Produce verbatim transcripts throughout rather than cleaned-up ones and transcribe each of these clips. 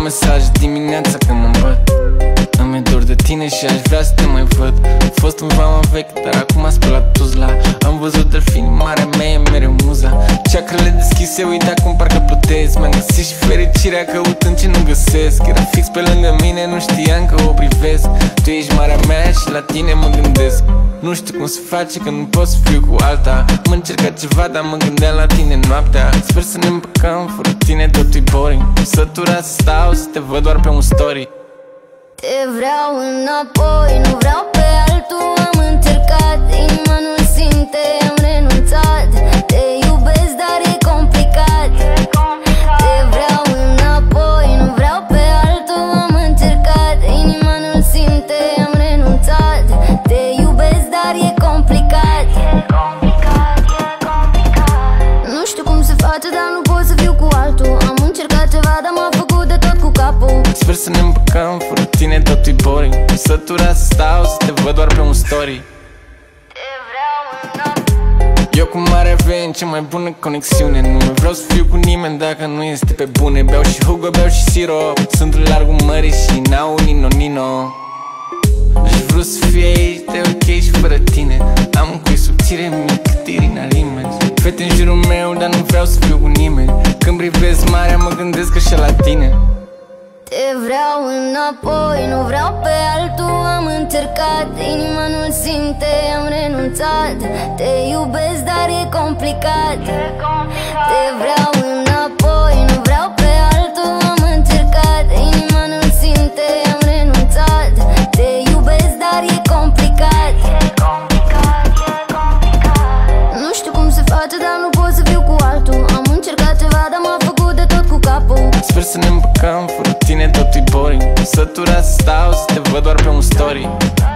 mesaj dimineața când mă îmbăt. Îmi e dor de tine și aș vrea să te mai văd. Am fost în vama veche, dar acum am spălat Tuzla. Am văzut delfini, marea mea e mereu muza. Ceacrele deschise, uite acum parcă plutesc. Mi-am găsit și fericirea căutând ce nu găsesc. Era fix pe lângă mine, nu știam că o privesc. Tu ești marea mea și la tine mă gândesc. Nu știu cum se face că nu pot să fiu cu alta. Am încercat ceva, dar mă gândeam la tine noaptea. Sper să ne împăcăm, fără tine totul e boring. Săturat să stau, să te văd doar pe un story. Te vreau înapoi, nu vreau pe altul. Am încercat, inima nu simte, am renunțat. Te iubesc, dar e complicat. Te vreau înapoi, nu vreau pe altul. Am încercat, inima nu simte, am renunțat. Te iubesc, dar e complicat. Nu știu cum se face, dar nu pot să fiu cu altul. Am încercat ceva, dar m-a făcut de tot cu capul. Sper să ne împăcăm, fără tine totul e boring. Săturat să stau, să te văd doar pe un story. Te vreau înapoi. Eu cu marea vei în cea mai bună conexiune. Nu vreau să fiu cu nimeni dacă nu este pe bune. Beau și Hugo, beau și sirop. Sunt în largul mării și n-au nino nino. Aș vrut să fie aici, de ok și fără tine. Am un cui subțire mic, tirina rimezi. Fete în jurul meu, dar nu vreau să fiu cu nimeni. Când privesc marea, mă gândesc așa la tine. Te vreau înapoi, nu vreau pe altul. Am încercat, inima nu-l simte, am renunțat. Te iubesc, dar e complicat. Te vreau înapoi, nu vreau pe altul. Am încercat, inima nu-l simte, am renunțat. Te iubesc, dar e complicat. Nu știu cum se face, dar nu pot să fiu cu altul. Am încercat ceva, dar m-a făcut de tot cu capul. Sper să ne împăcăm, fără tine totul e boring. Săturat să stau, să te văd doar pe un story.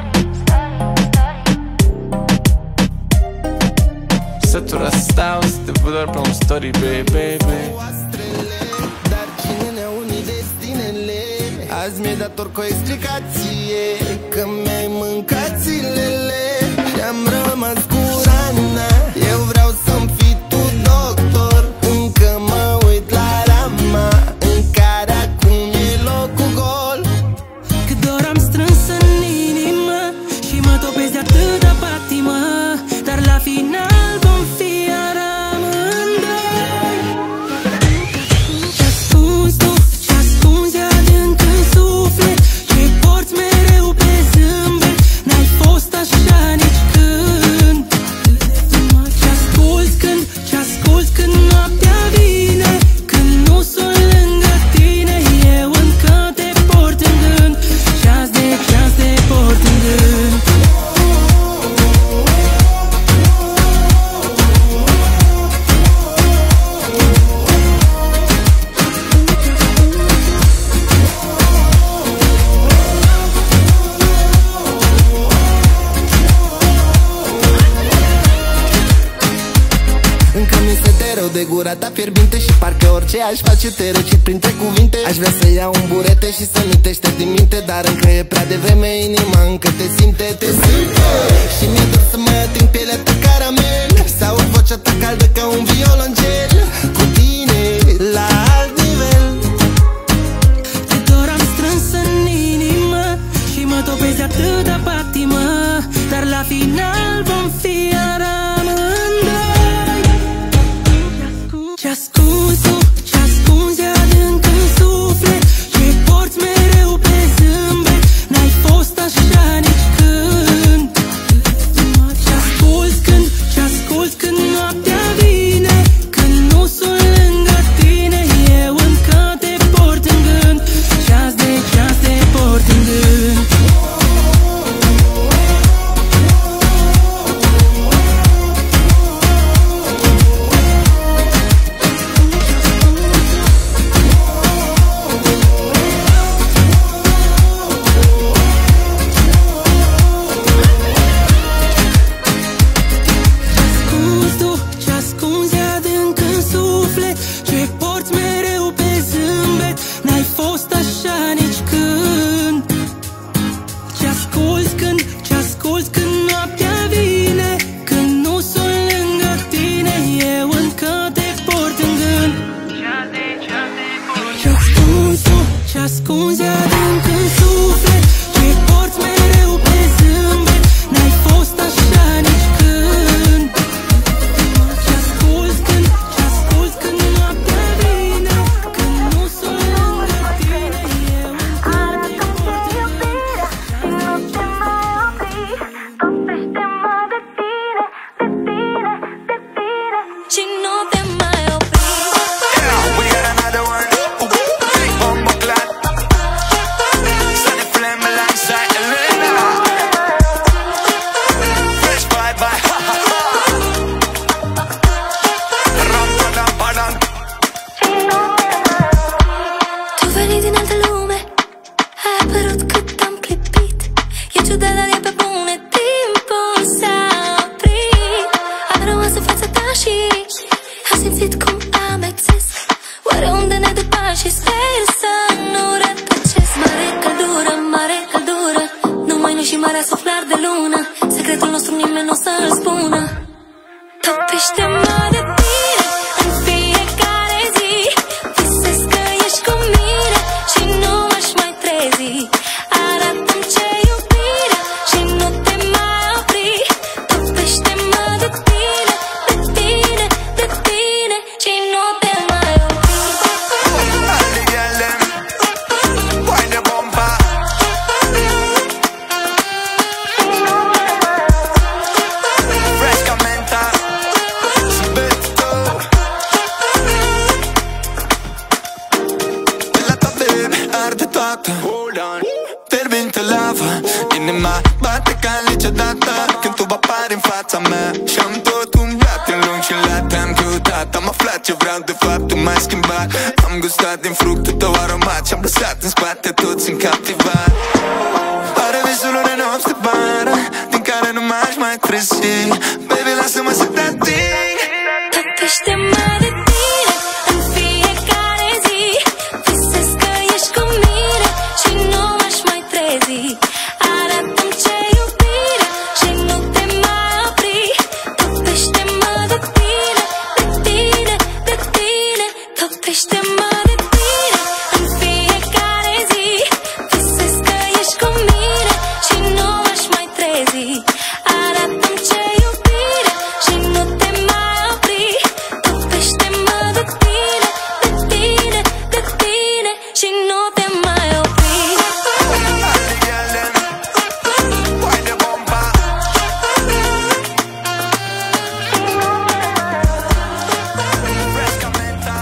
Săturat să stau, să te văd doar pe un story, baby. Dar cine ne unii destinele? Azi mi-ai dat ori cu o explicație că mi-ai mâncat zilele și-am rămas cu rana. Eu vreau să-mi fii tu doctor. Încă mă uit la rama în care acum e locul gol. Cât dor am strâns în inimă și mă topesc de atâta patimă, dar la final vom fi iar amândoi. Ce ascunzi tu, ce ascunzi adânc în suflet, ce porți mereu pe zâmbet, n-ai fost așa nici când. Ce asculți când, ce asculți când noaptea vine, când nu sunt lângă tine, eu încă te port în gând, ceas de ceas te port în gând. Încă mi se te rău de gura ta fierbinte și parcă orice aș face te recit printre cuvinte. Aș vrea să iau un burete și să nu te șterg din minte, dar încă e prea devreme, inima încă te simte, te simte. Și mi-e dor să mă ating pielea ta caramel, să aud vocea ta caldă ca un violoncel. Cu tine la alt nivel. Cât dor am strâns în inimă și mă topesc de atâta patimă, dar la final vom fi iar amândoi. Ce ascunzi tu, ce ascunzi adânc în suflet, ce porți mereu pe zâmbet, n-ai fost așa nici când. Ce asculți când, ce asculți când noaptea vine, când nu sunt lângă tine, eu încă te port în gând, ceas de ceas te port în gând. ciudat, dar e pe bune. Timpul s-a oprit. Am rămas în fața ta și am simțit cum amețesc. Oare unde ne duc pașii? Sper să nu rătăcesc. Mare căldură, mare căldură, numai noi și marea suflar de lună. Secretul nostru nimeni nu o să-l spună. Topește-mă de tine în fiecare zi. Visez că ești cu mine și nu m-aș mai trezi. Arată-mi ce iubire și nu te mai opri. Topește-mă de tine, de tine, de tine și nu te mai opri. Alle gelle, poi ne bomba. Frescamente sbetto. Bella tua baby, arde toată. Fierbinte lava, inima bate ca niciodată când tu apari în fața mea. Și-am tot umblat în lung și lat. Te-am căutat, am aflat ce vreau de fapt. Tu m-ai schimbat, am gustat din fructul tău aromat și-am lăsat în spate, toți sunt captivat. Are visul unei nopți de bară din care nu m-aș mai trezi. Baby, lasă-mă să te ating. Topește-mă de tine în fiecare zi. Visez că ești cu mine și nu m-aș mai trezi. Arată-mi ce iubire și nu te mai opri. Topește-mă de tine, de tine, de tine. Topește-mă de tine în fiecare zi. Visez că ești cu mine și nu m-aș mai trezi. Arată-mi ce iubire și nu te mai opri. Topește-mă de tine, de tine, de tine și nu te mai opri. Alle gelle, poi ne bomba. Frescamente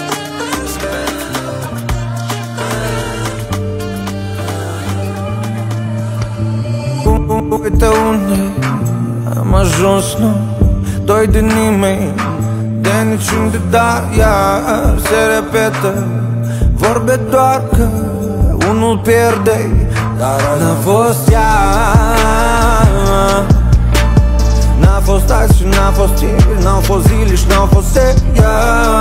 Uite unde am ajuns, nu doi de nimeni, de niciunde, dar iar se repetă. Vorbe doar că unul pierde, dar n-a fost ea. N-a fost azi și n-a fost ieri, n-au fost zile și n-au fost ea.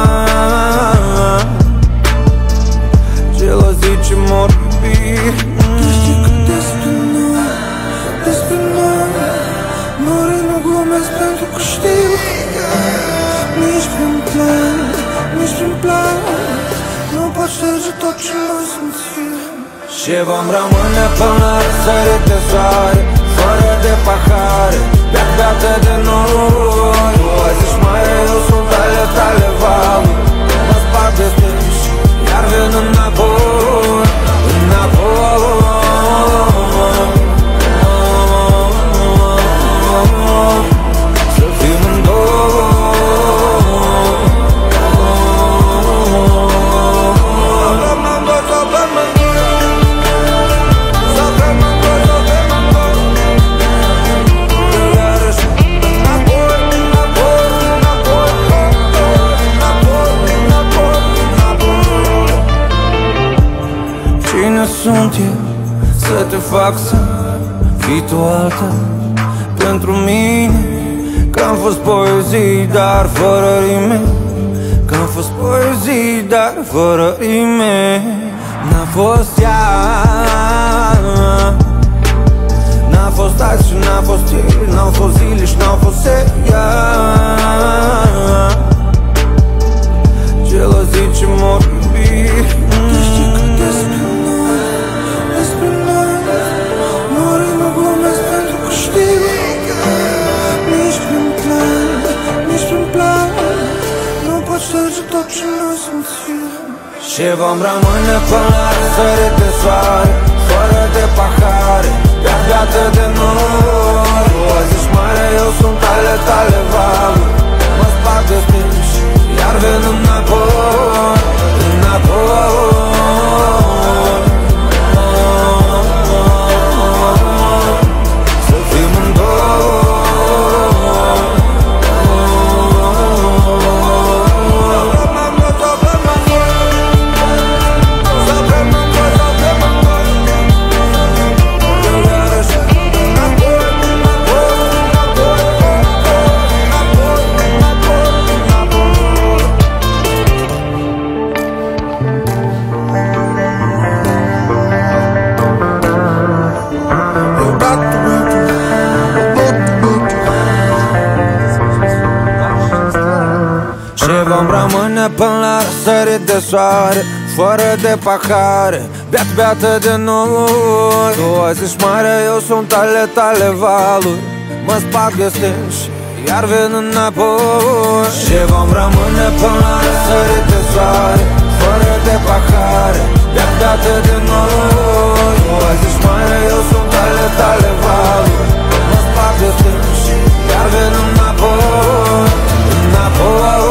Gelozii ce mor iubiri. Tu știi că despre noi, despre noi mori, nu glumesc pentru că știu nici prin plan, nici prin plan nu pot șterge tot ce noi simțim. Și vom rămâne până la răsărit de soare, fără de pahare, beat-beate de noi. Tu ai zis mai eu sunt ale tale valuri, mă spart de stânci, iar vin înapoi, înapoi. Să fim în două. Cine sunt eu să te fac să fii tu alta pentru mine? Că am fost poezii, dar fără rime. Că am fost poezii, dar fără rime. N-a fost ea, n-a fost azi și n-a fost ieri, n-au fost zile și n-au fost ea. Gelozii ce mor iubiri. Tu știi că despre noi, despre noi mori, nu glumesc pentru că știu nici prin plan, nici prin plan nu pot șterge tot ce noi simțim. Și vom rămâne până la răsărit de soare, fără de pahare, beat-beate de noi. Tu ai zis mare, eu sunt ale tale valuri, mă spart de stânci, iar vin înapoi, înapoi. Să fim în două. Să până la răsărit de soare, fără de pahare, beat, beată de noi. Tu o zici mare, eu sunt ale tale valuri, mă sparg de stânci, iar vin înapoi. Și vom rămâne până la răsărit de soare, fără de pahare, beat, beată de noi. Tu o zici mare, eu sunt ale tale valuri, mă sparg de stânci, iar vin înapoi, înapoi.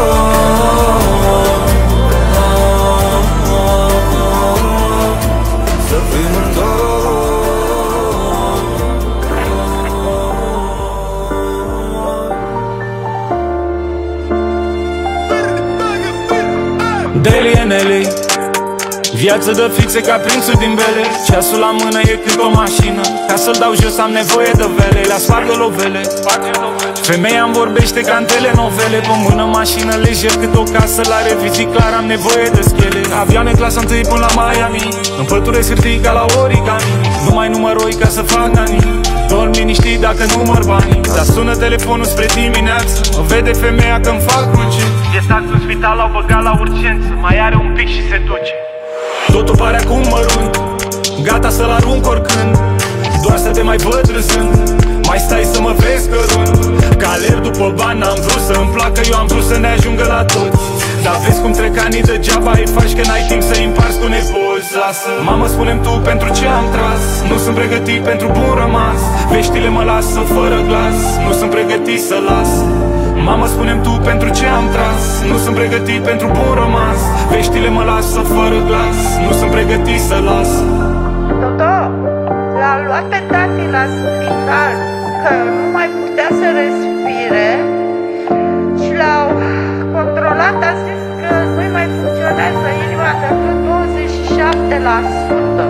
Daily and L A, viață de fixe ca prințul din Bele. Ceasul la mână e cât o mașină, ca să-l dau jos am nevoie de vele. La spargă lovele, femeia îmi vorbește ca în telenovele. Pe mână mașină lejer cât o casă, la revizit clar am nevoie de schele. Avioane clasa întâi până la Miami, împăturesc hârtii ca la origami. Nu mai număroi ca să fac nani, dorm liniștit dacă număr banii. Dar sună telefonul spre dimineață, mă vede femeia că-mi fac cruce. E tax în spital, l-au băgat la urgență, mai are un pic și se duce. Totul pare acum mărunt, gata să-l arunc oricând, doar să te mai văd râzând. Mai stai să mă vezi cărând, că alerg după bani, n-am vrut să-mi placă, eu am vrut să ne ajungă la toți. Dar vezi cum trec anii degeaba, îi faci că n-ai timp să-i împarți cu nepoți. Lasă, mamă, spune-mi tu pentru ce am tras, nu sunt pregătit pentru bun rămas. Veștile mă lasă fără glas, nu sunt pregătit să las. Mamă, spune-mi tu pentru ce am tras, nu sunt pregătit pentru bun rămas. Veștile mă lasă fără glas, nu sunt pregătit să las. Toto, l-a luat pe tati la spital, că nu mai putea să respire și l-au controlat, a zis că nu mai funcționează inima decât douăzeci și șapte la sută.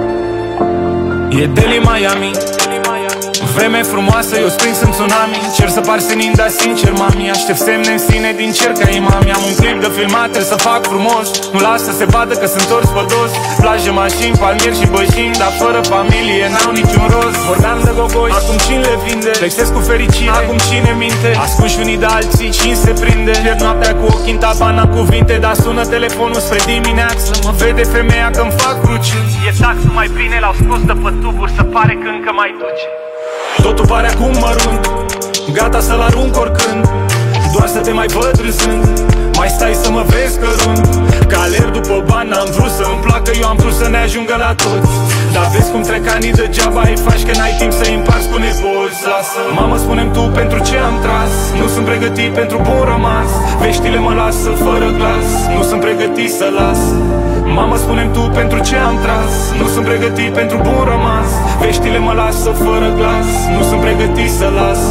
E Delhi, Miami, vreme frumoasă, eu spring în tsunami. Cer să par senin, dar sincer, mami, aștept semne în sine din cer ca imami. Am un clip de filmat, trebuie să fac frumos, nu las să se vadă că sunt ors pe dos. Plajă, mașini, palmieri și bășini, dar fără familie n-au niciun rost. Vorbeam de gogoși, acum cine le vinde? Flexez cu fericire, acum cine minte? Ascunși unii de alții, cine se prinde? Pierd noaptea cu ochii în tabana cuvinte, dar sună telefonul spre dimineață, mă vede femeia că-mi fac cruce. E taxul mai bine, l-au scos de pe tuburi, să pare că încă mai duce. Totul pare acum mărunt, gata să-l arunc oricând, doar să te mai văd râzând. Mai stai să mă vezi cărând, că alerg după bani, n-am vrut să-mi placă, eu am vrut să ne ajungă la toți. Dar vezi cum trec anii degeaba, îi faci că n-ai timp să-i împarți cu nepoți. Lasă, mamă, spune-mi tu pentru ce am tras, nu sunt pregătit pentru bun rămas. Veștile mă lasă fără glas, nu sunt pregătit să las. Mamă, spune-mi tu pentru ce am tras, nu sunt pregătit pentru bun rămas. Veștile mă lasă fără glas, nu sunt pregătit să las.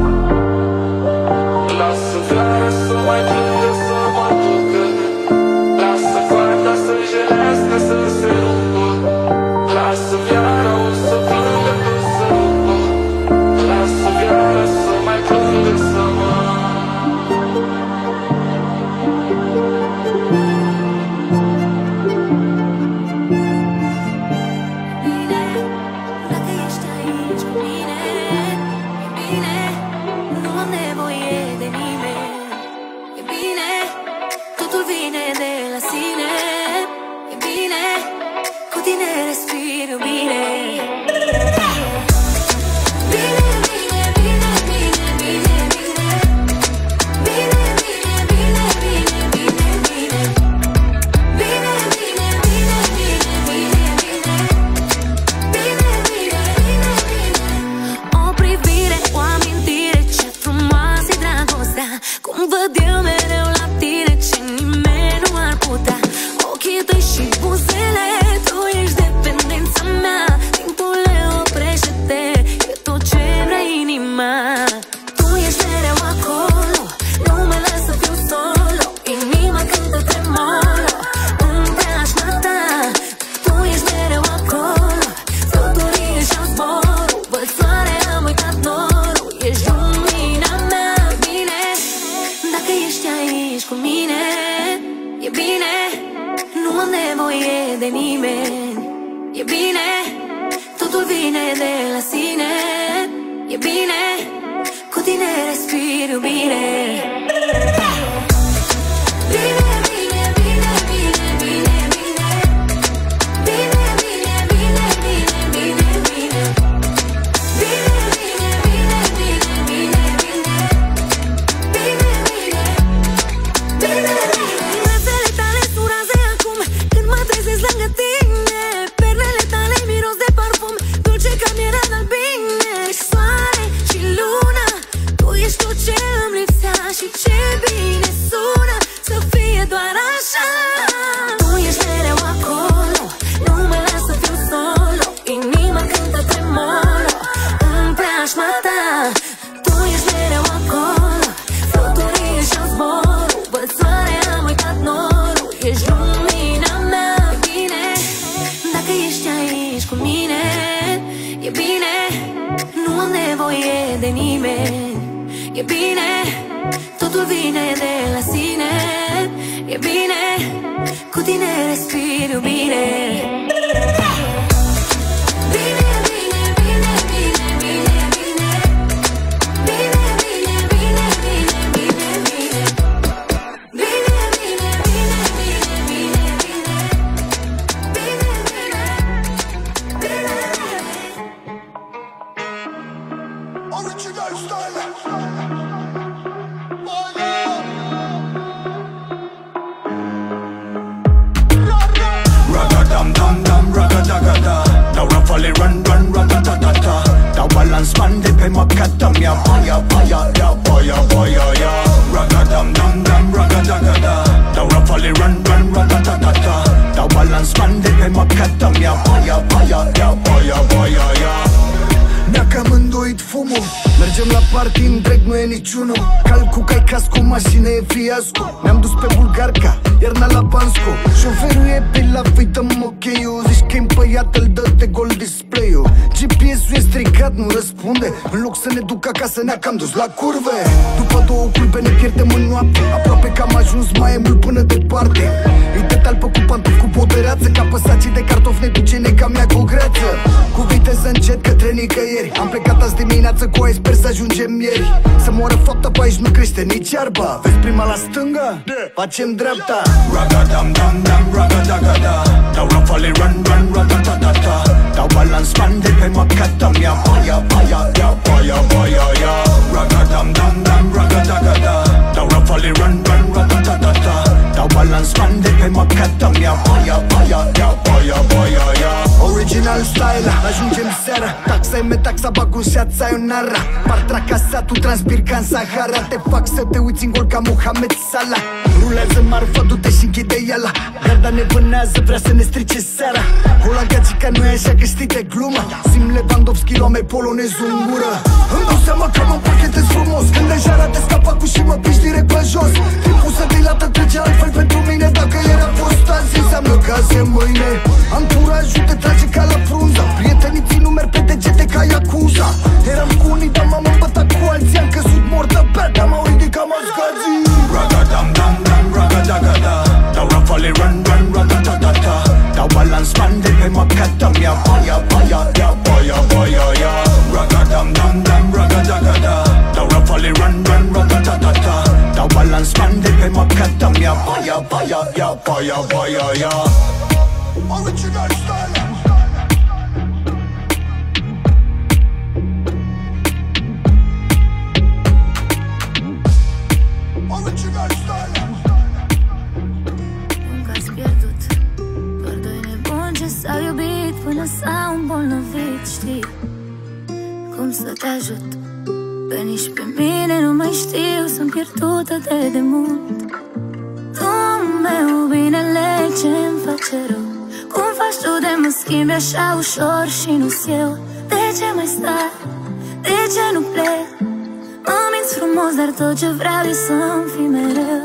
Lasă fiara să mai plângă, să mă ducă, lasă coarda să jelească, să se rupă. Lasă fiara o să plângă, că să rupă. Lasă fiara să mai plângă, să mă. Bine, bine, bine. preajma ta. Tu ești mereu acolo, fluturie și-o zborul. Văd soare, am uitat norul. Ești lumina mea, bine. Dacă ești aici cu mine, e bine. Nu am nevoie de nimeni. E bine, totul vine de la sine. E bine, cu tine respir iubire. Bine, bine, bine, bine, bine, bine. Bine, bine, bine, bine, bine, bine. Bine, bine, bine, bine, bine, bine. Bine, bine, bine. Original style. Dau rafale, run, run, ratatatata. Dau balans man de pe macata mea. Paia, paia, ia, paia, paia, ia. Ragadam, dam, dam, ragadagada. Dau rafale, run, run, ratatatata. Dau balans man de pe macata mea. Paia, paia, ia, paia, paia, ia. Ne-a cam îndoit fumul. Mergem la party întreg, nu e niciunul. Calcu că ai casco, mașină e fiasco. Ne-am dus pe Bulgarca, iarna la Bansco. Șoferul e pe la fei, dăm ok-ul. Zici că-i împăiat, îl dă de gol display-ul. G P S-ul e stricat, nu răspunde. În loc să ne duc acasă, ne-a cam dus la curve. După două culpe ne pierdem în noapte. Aproape că am ajuns, mai e mult până departe. Îi dă talpă cu pantof, cu potereață. Ca păsacii de cartofi, ne duce neca mea cu greață. Cu viteză încet către nicăieri. Am plecat azi dimineață cu aia, sper să ajungem ieri. Să moară fapta, pe aici nu crește nici iarba. Vezi prima la stânga? Facem dreapta. Ragadam, dam, dam, ragadagada. Dau rafale, run, run, ratatatata. Dau balans man de pe macata mea. Paia, paia, ia, paia, paia, ia. Ragadam, dam, dam, ragadagada. Dau rafale, run, run, ratatatata. Dau balans man de pe macata mea. Paia, paia, ia, paia, paia, ia. Original style, ajungem seara. Taxa e metaxa, bag un șața, ai o nara. Par tracasatul, transpir ca în Sahara. Te fac să te uiți în gol ca Mohamed Salah. Rulează marfa, du-te și închide iala. Garda ne vânează, vrea să ne strice seara. Hola gagica, nu e așa că știi de glumă. Sim Lewandowski, luame polonezul în gură. Îmi dau seama că mă împachetez frumos. Când deja rate scapacul și mă piși direct pe jos. Timpul să dilată, trece altfel pentru mine. Dacă era fost azi, înseamnă că azi e mâine. Anturajul te trage ca la frunza. Prietenii țin numeri pe degete ca Yakuza. Eram cu unii, dar m-am împătat cu alții. Am căzut mort de bea, dar m-au ridicat mascazii. Ragadam, dam, dam, ragadagada. Dau rafale, run, run, ratatatata. Dau balans man de pe macata mea. Paia, paia, ia, paia, paia, ia. Ragadam, dam, dam, ragadagada. Dau rafale, run, run, ratatatata. Dau balans man de pe macata mea. Paia, paia, ia, paia, paia, ia. Original style. S-au iubit până s-au îmbolnăvit, știi cum să te ajut. Pe nici pe mine nu mai știu, sunt pierdută de demult. Tu, meu binele, ce-mi face rău? Cum faci tu de mă schimbi așa ușor și nu-s eu? De ce mai stai? De ce nu plec? Mă minți frumos, dar tot ce vreau e să-mi fii mereu.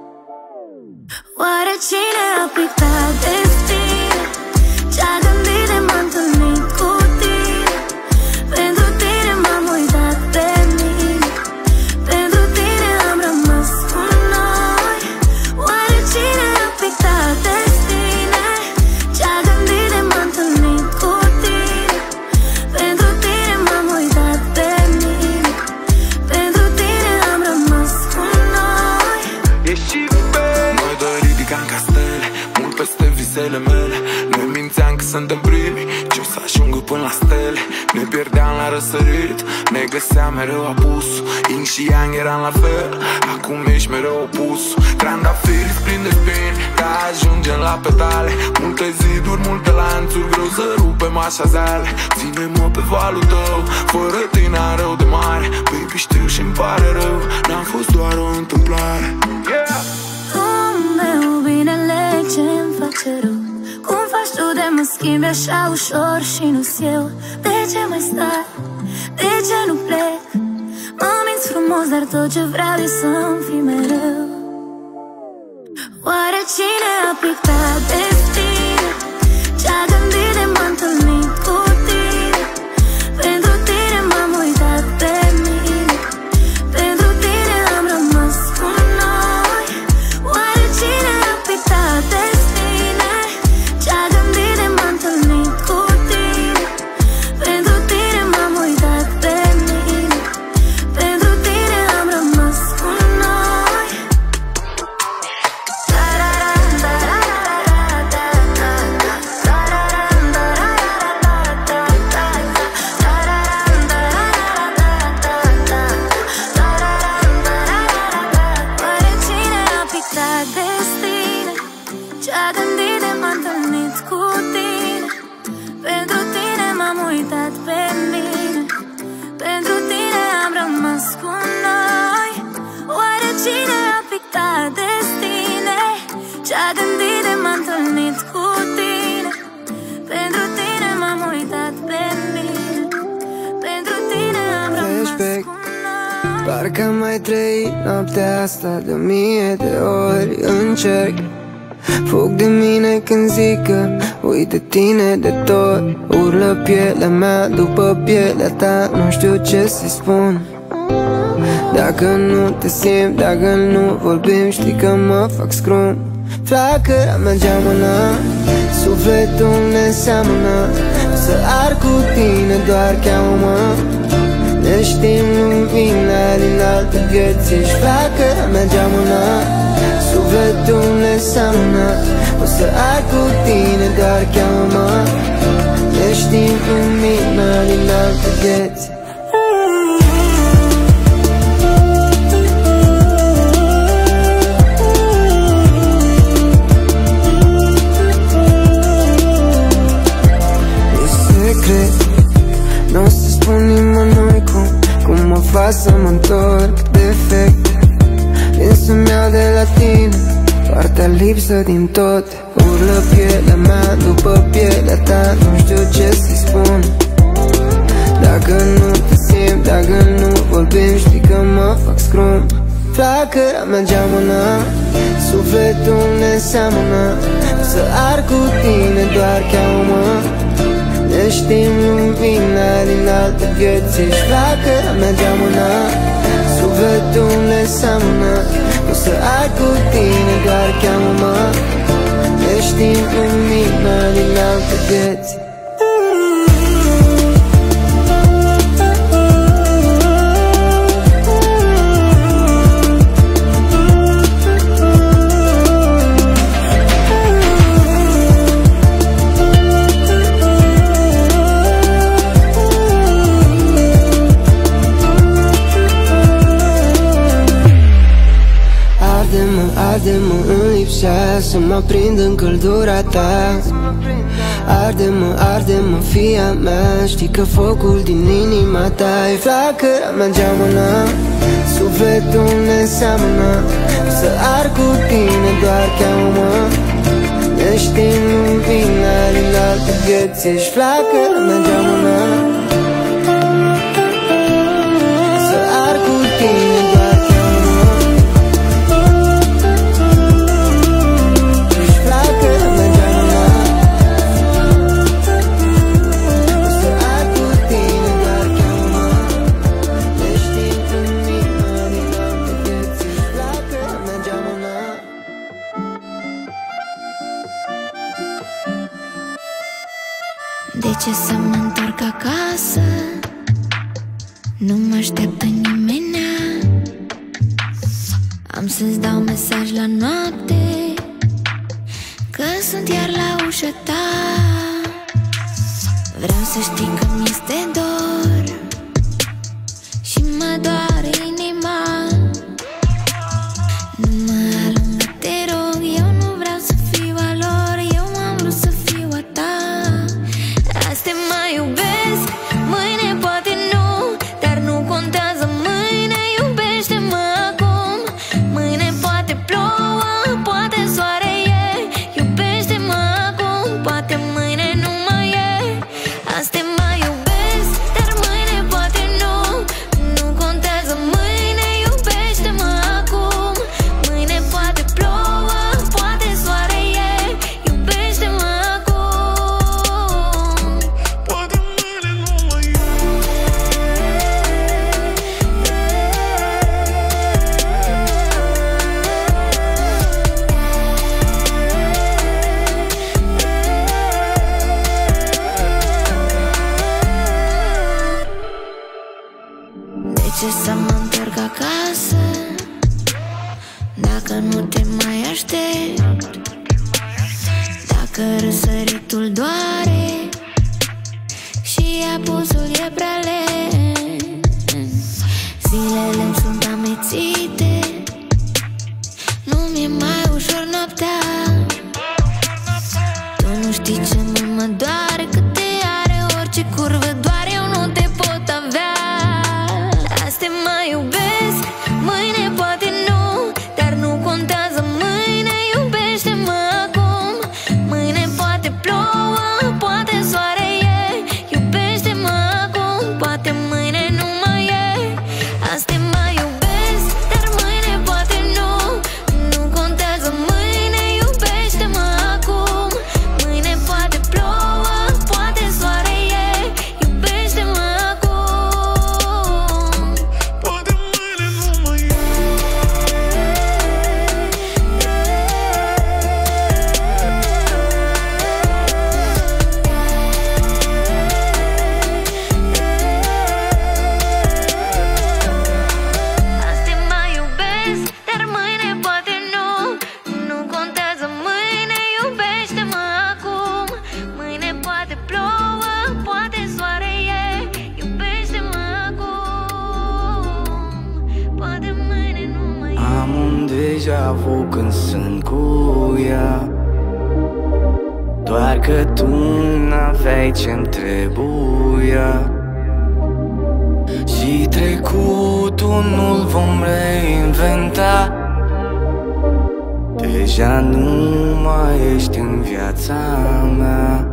Oare cine a pictat destin? Ce-a gândit de m-a întâlnit cu tine? Pentru tine m-am uitat pe mine. Pentru tine am rămas cu noi. Oare cine a pictat destine? Ce-a gândit de m-a întâlnit cu tine? Pentru tine m-am uitat pe mine. Pentru tine am rămas cu noi. Ești pe noi doi ridicam ca stele, mult peste visele mele. Ne mințeam că suntem primi, ce o să ajungă până la stele. Ne pierdeam la răsărit, ne găseam mereu apus. Yin și Yang eram la fel, acum ești mereu opus. Trandafiri plini de spini, ca ajungem la petale. Multe ziduri, multe lanțuri, greu să rupem așa zale. Ține-mă pe valul tău, fără tine am rău de mare. Baby știu și-mi pare rău, n-am fost doar o întâmplare. Yeah! Tu, meu binele, ce-mi face rău? Cum faci tu de mă schimbi așa ușor și nu-s eu? De ce mai stai? De de ce nu plec? Mă minți frumos, dar tot ce vreau e să-mi fii mereu. Oare cine a pictat destinul? Ce-a gândit de m-a întâlnit cu tine? Pentru tine m-am uitat pe mine, pentru tine am rămas cu noi. Oare cine a pictat destinul? Ce-a gândit de m-a întâlnit cu tine? Pentru tine m-am uitat pe mine, pentru tine am rămas cu noi. Oare cine a pictat destinul? Ce-a gândit de m-a întâlnit cu tine? Pentru tine m-am uitat pe mine, pentru tine am rămas cu noi. Oare cine a pictat destinul? Ce-a gândit de m-a întâlnit cu tine? Pentru tine m-am uitat pe mine, pentru tine am rămas cu noi. Parcă am mai trăit noaptea asta de o mie de ori. Încerc, fug de mine când zic că uit de tine de tot. Urlă pielea mea după pielea ta, nu știu ce să-i spun. Dacă nu te simt, dacă nu vorbim, știi că mă fac scrum. Flacăra mea geamănă, sufletul ne seamănă. Să ar cu tine, doar cheamă-mă. Ne știm lumina din alte vieți. Ești flacăra mea geamănă, sufletul ne seamănă. O să ar cu tine, doar cheamă-mă. Ne știm lumina din alte vieți. Nu o să spun nimănui cum, cum mă fac să mă întorc defect. Vin să-mi iau de la tine partea lipsă din tot. Urlă pielea mea după pielea ta, nu știu ce să-i spun. Dacă nu te simt, dacă nu vorbim, știi că mă fac scrum. Flacăra mea geamănă, sufletul ne seamănă. Să ar cu tine, doar cheamă-mă. Ne știm lumina din alte vieți. Ești flacăra mea geamănă, sufletul ne seamănă. O să ai cu tine, doar cheamă-mă. Ne știm lumina din alte vieți. Arde-mă în lipsea, să mă prind în căldura ta. Arde-mă, arde-mă, fia mea, știi că focul din inima ta e flacăra mea geamănă, sufletul ne seamănă. Să ar cu tine, doar cheamă-mă. Ne știm lumina din alte vieți. Ești flacăra mea geamănă, să ar cu tine, doar De ce să mă întorc acasă? Nu mă așteaptă nimeni. Am să-ți dau mesaj la noapte că sunt iar la ușa ta. Vreau să știi că mi-este dor și mă doare inima. Nu mă alungă, te rog, eu nu vreau să fiu a lor. Eu m-am vrut să fiu a ta. Azi te mai iubesc, mâine poate nu, dar nu contează mâine, iubește-mă acum. Mâine poate plouă, poate soare e, iubește-mă acum. Poate mâine nu mai e. Azi te mai iubesc, dar zice să mă întorc acasă dacă nu te mai aștept, dacă răsăritul doare și apusul e prea lent. Zilele-mi sunt amețite, nu mi-e mai ușor noaptea. Tu nu știi ce mă, mă doare, cât te are orice curvă, doar eu nu te pot avea. Azi te mai iubesc, mâine poate nu, dar nu contează mâine, iubește-mă acum. Mâine poate plouă, poate soare e, iubește-mă acum, poate mâine nu mai e. Azi te mai iubesc, dar mâine poate nu, nu contează mâine, iubește-mă acum. Mâine poate plouă, poate soare e, iubește-mă acum. Poate mâine nu mai e. Azi te mai iubesc, dar mâine poate nu, nu contează mâine, iubește-mă acum. Mâine poate plouă, poate soare e, iubește-mă acum. Poate mâine nu mai e. Am un deja vu când sunt cu ea, doar că tu n-aveai ce-mi trebuia. Și trecutul nu-l vom reinventa, deja nu mai ești în viața mea.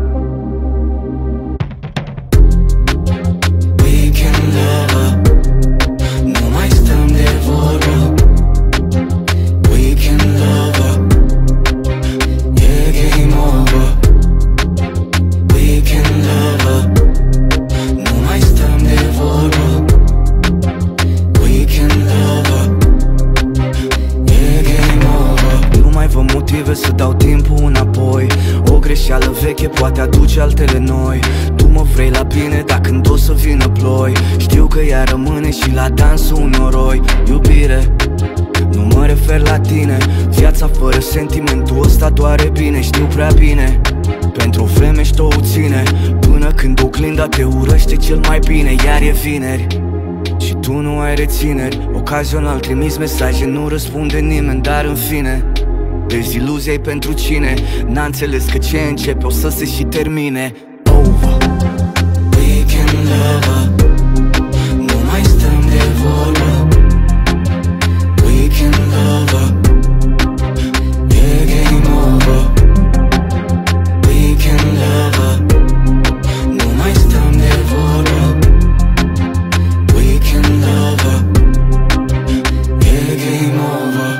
Weekend lover, nu mai stăm de vorbă. Weekend lover, e game over. Weekend lover, nu mai stăm de vorbă. Weekend lover, e game over. Nu mai vă motive să dau timpul înapoi. O greșeală veche poate aduce altele noi. Tu mă vrei la bine, dar când o să vină ploi, știu că ea rămâne și la dansul un noroi. Iubire, nu mă refer la tine. Viața fără sentimentul ăsta doare bine, știu prea bine. Pentru o vreme și-o ține, până când oglinda te urăște cel mai bine. Iar e vineri și tu nu ai rețineri. Ocazional trimis mesaje, nu răspunde nimeni, dar în fine, deziluzia-i pentru cine? N-a înțeles că ce începe o să se și termine. Over. Weekend lover, nu mai stăm de vorbă. Weekend lover, e game over. Weekend lover, nu mai stăm de vorbă. Weekend lover, e game over.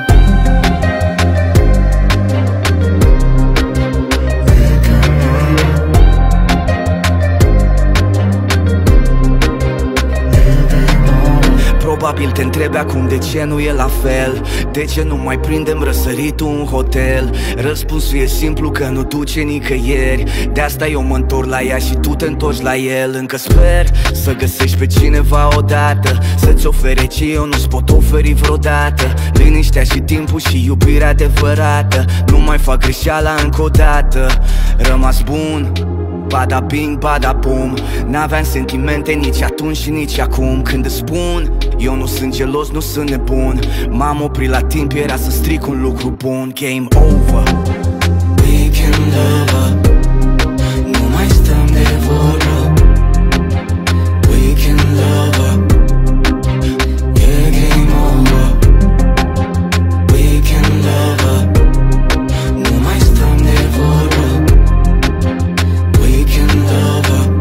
Probabil te întrebi acum de ce nu e la fel, de ce nu mai prindem răsăritul în hotel. Răspunsul e simplu, că nu duce nicăieri. De asta eu mă întorc la ea și tu te întorci la el. Încă sper să găsești pe cineva odată, să-ți ofere ce eu nu-ți pot oferi vreodată. Liniștea și timpul și iubirea adevărată. Nu mai fac greșeala încă o dată. Rămas bun, bada bing, bada bum. N-aveam sentimente nici atunci și nici acum. Când îți spun, eu nu sunt gelos, nu sunt nebun. M-am oprit la timp, era să stric un lucru bun. Game over. Weekend lover, nu mai stăm de vorbă. Weekend lover, e game over. Weekend lover, nu mai stăm de vorbă. Weekend lover,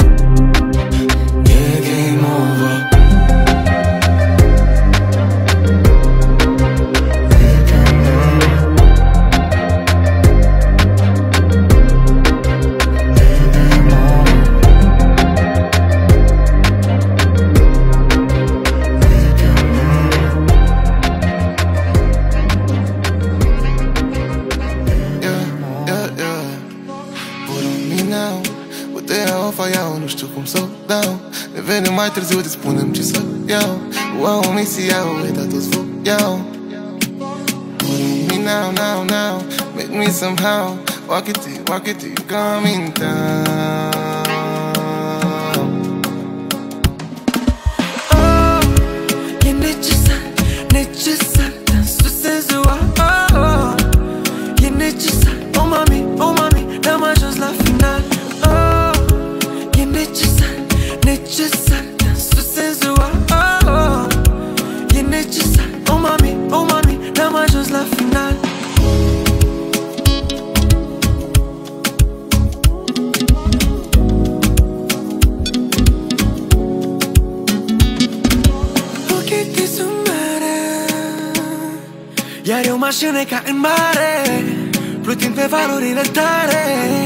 e game over. mai târziu te spunem ce să iau. Wow, misia, uita toți vă iau. Put on me now, now, now, make me somehow walk it till, walk it till you coming down. Oh, e necesar, necesar dansul senzual. Oh, oh, e necesar, oh mami, oh mami, n-am ajuns la final. Oh, e necesar, necesar dansul senzual. Oh, oh, e necesar, oh mami, oh mami, n-am ajuns la final. Ochii sunt mare, iar eu mașină ca în mare, plutind pe valurile tare.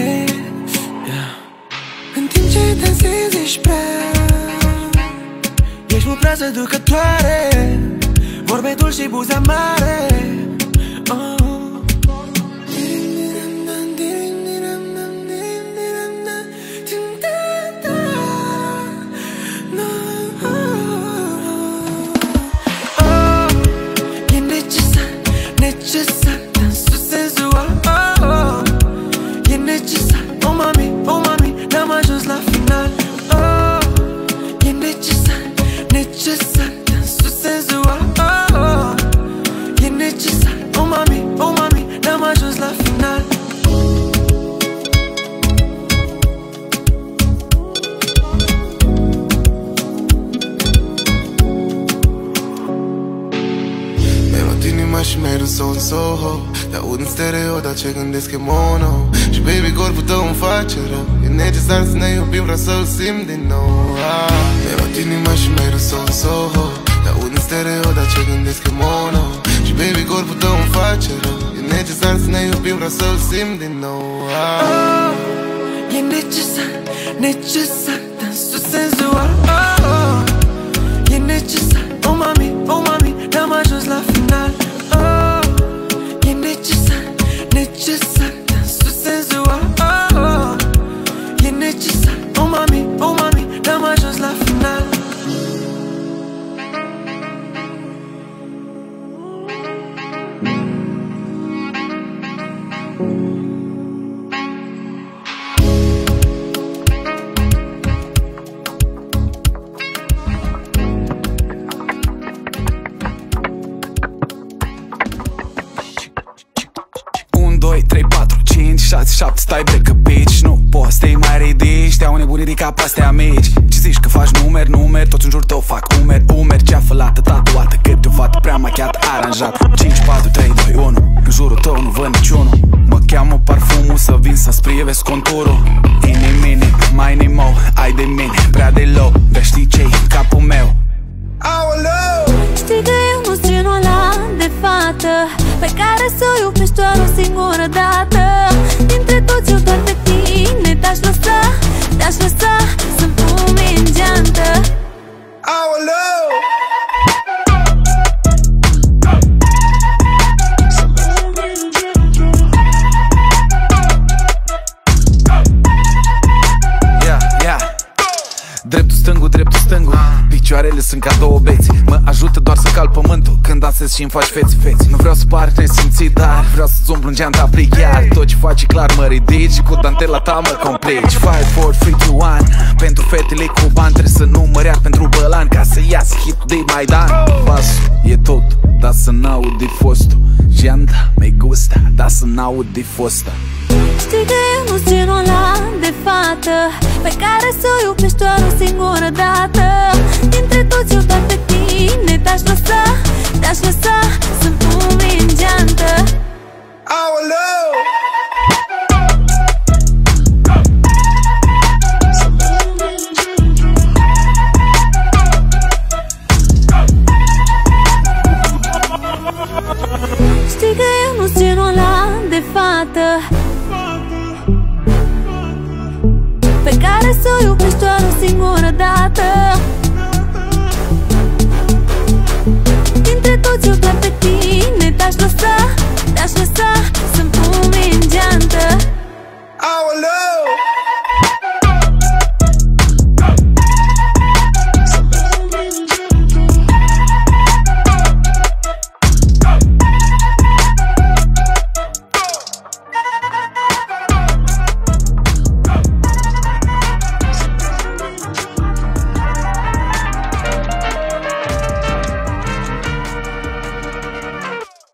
În timp ce dansezi ești prea, ești mult prea seducătoare, vorbe dulci și buze amare. Oh. Necesar, dansul senzual. Oh, oh, e necesar, oh mami, oh mami, n-am ajuns la final. Oh, e necesar, necesar dansul senzual. Oh, oh, e necesar, oh mami, oh mami, n-am ajuns la final. Și mi-ai râs-o în Soho, te aud în stereo, dar ce gândesc e mono. Și baby, corpul tău îmi face rău, e necesar să ne iubim, vreau să-l simt din nou. ah. Mi-ai luat inima și mi-ai râs-o în Soho, te aud în stereo, dar ce gândesc e mono. Și baby, corpul tău îmi face rău, e necesar să ne iubim, vreau să-l simt din nou. ah. Oh, e necesar, necesar dansul senzual. Oh, oh, e necesar, oh mami, oh mami, n-am ajuns la final. Oh, e necesar, necesar dansul senzual. Oh, oh, e necesar, oh mami, oh mami, n-am ajuns la final. șapte, stai bre că bitch, nu poți să-i mai ridici, te-au nebunit ca pe-astea mici. Ce zici că faci numeri, numeri, toți în jur tău fac umeri, umeri, ceafălată, tatuată, câte o fată prea machiată, aranjat. Cinci, patru, trei, doi, unu, în jurul tău nu văd niciunul. Mă cheamă parfumul să vin să-ți privesc conturul. Ini-mini, mai nimo, ai de mine, prea de low, dar știi ce-i în capul meu. Aoleu! Știi că eu nu-s genul ăla de fată pe care să o iubești doar o singură dată. Dintre toți eu doar pe tine te-aș lăsa, te-aș lăsa să-mi pui în geantă. Aoleu! Yeah, yeah. Dreptul stângul, dreptul stângul, picioarele sunt ca două beți. Mă ajută doar să calc pământul când dansez și-mi faci feți, feți. Nu vreau să par nesimțit, dar vreau să-ți umblu în geanta plic. Iar tot ce faci e clar mă ridici și cu dantela ta mă complici. Five, four, three, two, one. Pentru fetele cu bani trebuie să număreac pentru bălan ca să iasă hit de Maidan. Pasul e tot, dar să n-aud de fostul. Geanta me gusta, dar să n-aud de fosta. Știi că eu nu-s genul ăla de fată pe care să o iubești doar o singură dată. Dintre toți eu doar pe tine te-aș lăsa, te-aș lăsa să-mi pui în geantă. Aoleu! Știi că eu nu-s genul ăla de fată pe care să o iubești doar o singură dată. Dintre toți eu doar pe tine te-aș lăsa, te-aș lăsa să-mi pui în geantă. Aoleu!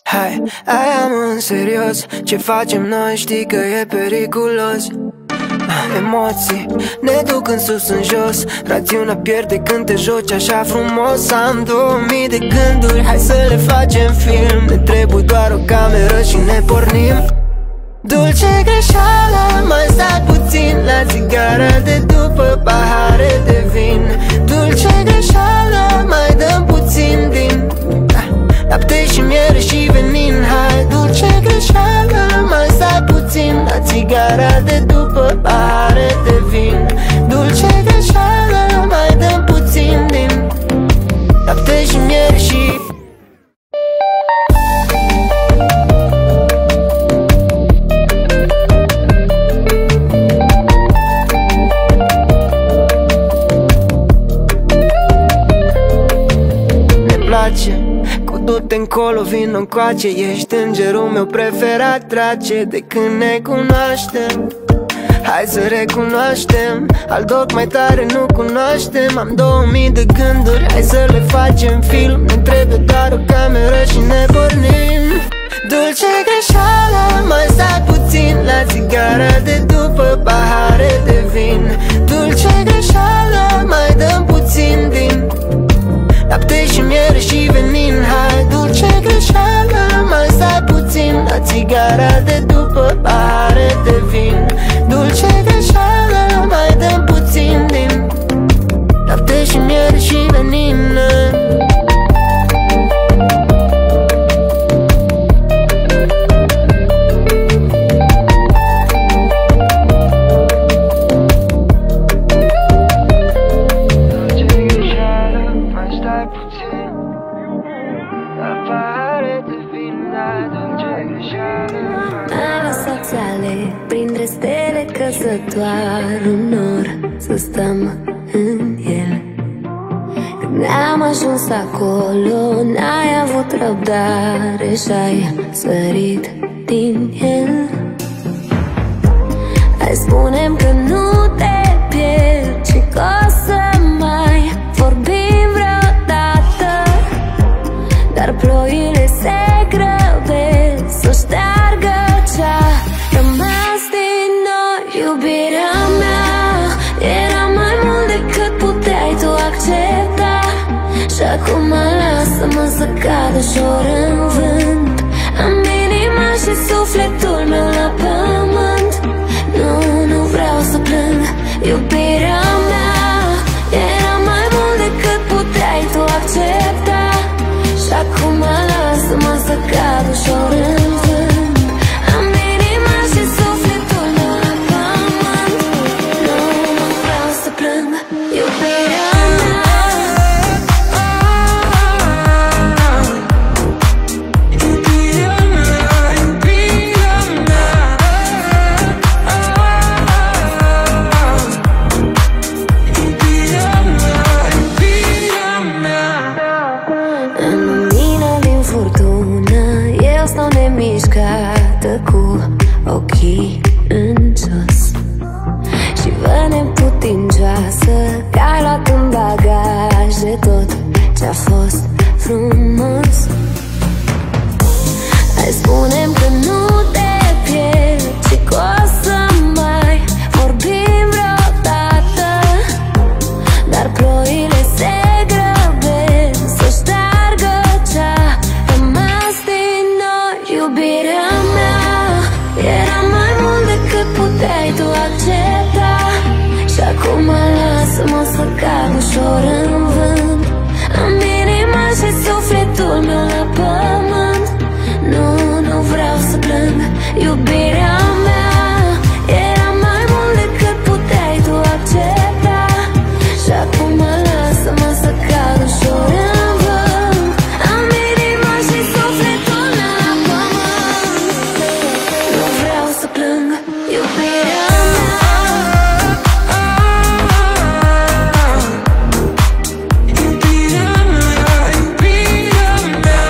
Hai, aia mă, în serios, ce facem noi știi că e periculos. Emoții ne duc în sus, în jos, rațiunea pierde când te joci așa frumos. Am două mii de gânduri, hai să le facem film. Ne trebuie doar o cameră și ne pornim. Dulce greșeală, mai stai puțin la țigara de după pahare de vin. Dulce greșeală, mai dăm puțin din lapte și miere și venin. Hai, dulce greșeală, mai stai puțin la țigara de după pahare de vin. Dulce greșeală, mai dăm puțin din lapte și miere și cu du-te încolo, vino încoace. Ești îngerul meu preferat, drace. De când ne cunoaștem, hai să recunoaștem. Al doc mai tare nu cunoaștem. Am două mii de gânduri, hai să le facem film. Ne trebuie doar o cameră și ne pornim. Dulce greșeală, mai stai puțin la țigara de după pahare de vin. Dulce greșeală, mai dăm puțin din lapte și miere și venin. Hai, dulce greșeală, mai stai puțin la țigara de după pahare de vin. Dulce greșeală, mai dăm puțin din lapte și miere și venin. Printre stele căsătoare, un nor să stăm în el. Când ne-am ajuns acolo, n-ai avut răbdare și-ai sărit din el. Hai, spune-mi că nu te pierd și că o să mai vorbim vreodată. Dar ploile se grăbesc să șteargă ce-a rămas din noi. Iubirea mea era mai mult decât puteai tu accepta. Și acum lasă-mă să cad ușor în vânt. Am inima și sufletul meu la pământ. Nu, nu vreau să plâng. Iubirea mea era mai mult decât puteai tu accepta. Și acum lasă-mă să cad ușor în vânt. Am inima și sufletul meu la pământ. Nu, nu vreau să plâng. Iubirea mea. Cu ochii în jos și vă neputincioasă că ai luat în bagaje tot ce-a fost frumos. Hai, spune-mi că nu te pierd și că o să mai vorbim vreodată. Dar ploile se grăbesc să șteargă ce-a rămas din noi. Iubirea era mai mult decât puteai tu accepta. Și acum lasă-mă să cad ușor în vânt. Am inima și sufletul meu la pământ. Nu, nu vreau să plâng. Iubirea mea era mai mult decât puteai tu accepta. Și acum lasă-mă să cad ușor în vânt. Am inima și sufletul meu la pământ. Nu vreau să plâng. Iubirea mea. Iubirea mea, iubirea mea.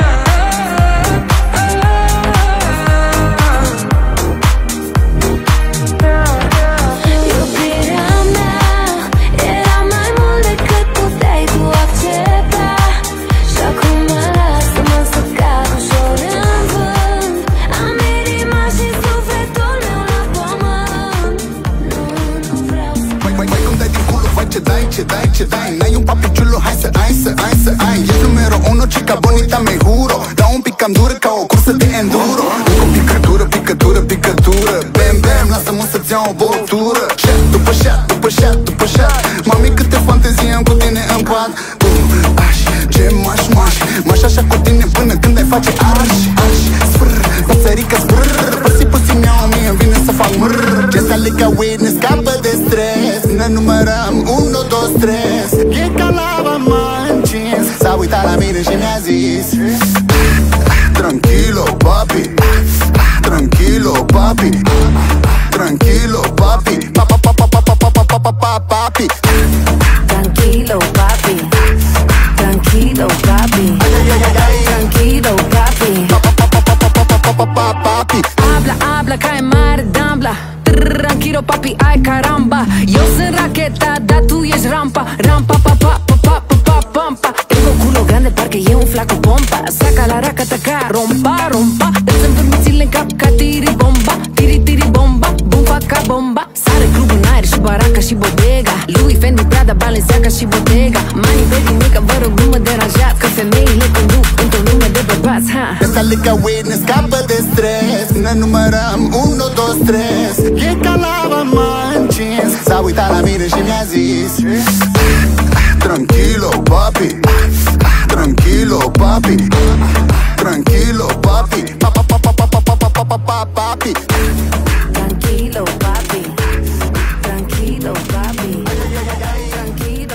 chica bonita me juro. Da un pic cam dură ca o cursă de enduro. Încă o picătură, picătură, picătură. Bam, bam, lasă-mă să-ți iau o băutură. Shot după shot, după shot, după shot. Mami, câte fantezii am cu tine în pat. uh, Aș, ce maș, maș. Maș așa cu tine până când ai face arș, arș. Sprr, pățărică sprr. Păsi, păsi, miau, mie îmi vine să fac mrr. Ce să lica weed, ne scapă de stres. Ne numărăm unu, doi, trei. E ca lava, mă încins. S-a uitat la mine și mi-a zis: Tranquilo, papi. Tranquilo, papi. Tranquilo, papi. Pa pa pa pa pa pa pa pa pa pa papi. Tranquilo, papi. Tranquilo, papi. Tranquilo, papi. Pa pa pa pa pa pa pa pa pa papi. Habla, habla, cae mare dambla. Tranquilo, papi, ai caramba. Eu sunt racheta, dar tu ești rampa. Rampa, pa pa pa pa pa pa pampa. Tengo culo grande, parcă e un flaco pompa. Saca la raca, taca, rompa, rompa. Îți învârmi țile în cap ca tiri bomba. Tiri, tiri bomba, bumba ca bomba. Sare club în aer și baraca și bodega. Louis Fendi, Prada, Balenciaga și Bottega. Mani, baby, mică, vă rog, nu mă deranjați, că femeile conduc într-o lume de bărbați, ha. Ăsta lica weed, ne scapă de stres. Ne numărăm unu, doi, trei. E ca lava, mă încins. S-a uitat la mine și mi-a zis: Tranquilo, papi. Tranquilo, papi. Tranquilo, papi. Pa pa pa pa pa pa pa pa pa pa papi. Tranquilo, papi. Tranquilo, papi. Tranquilo,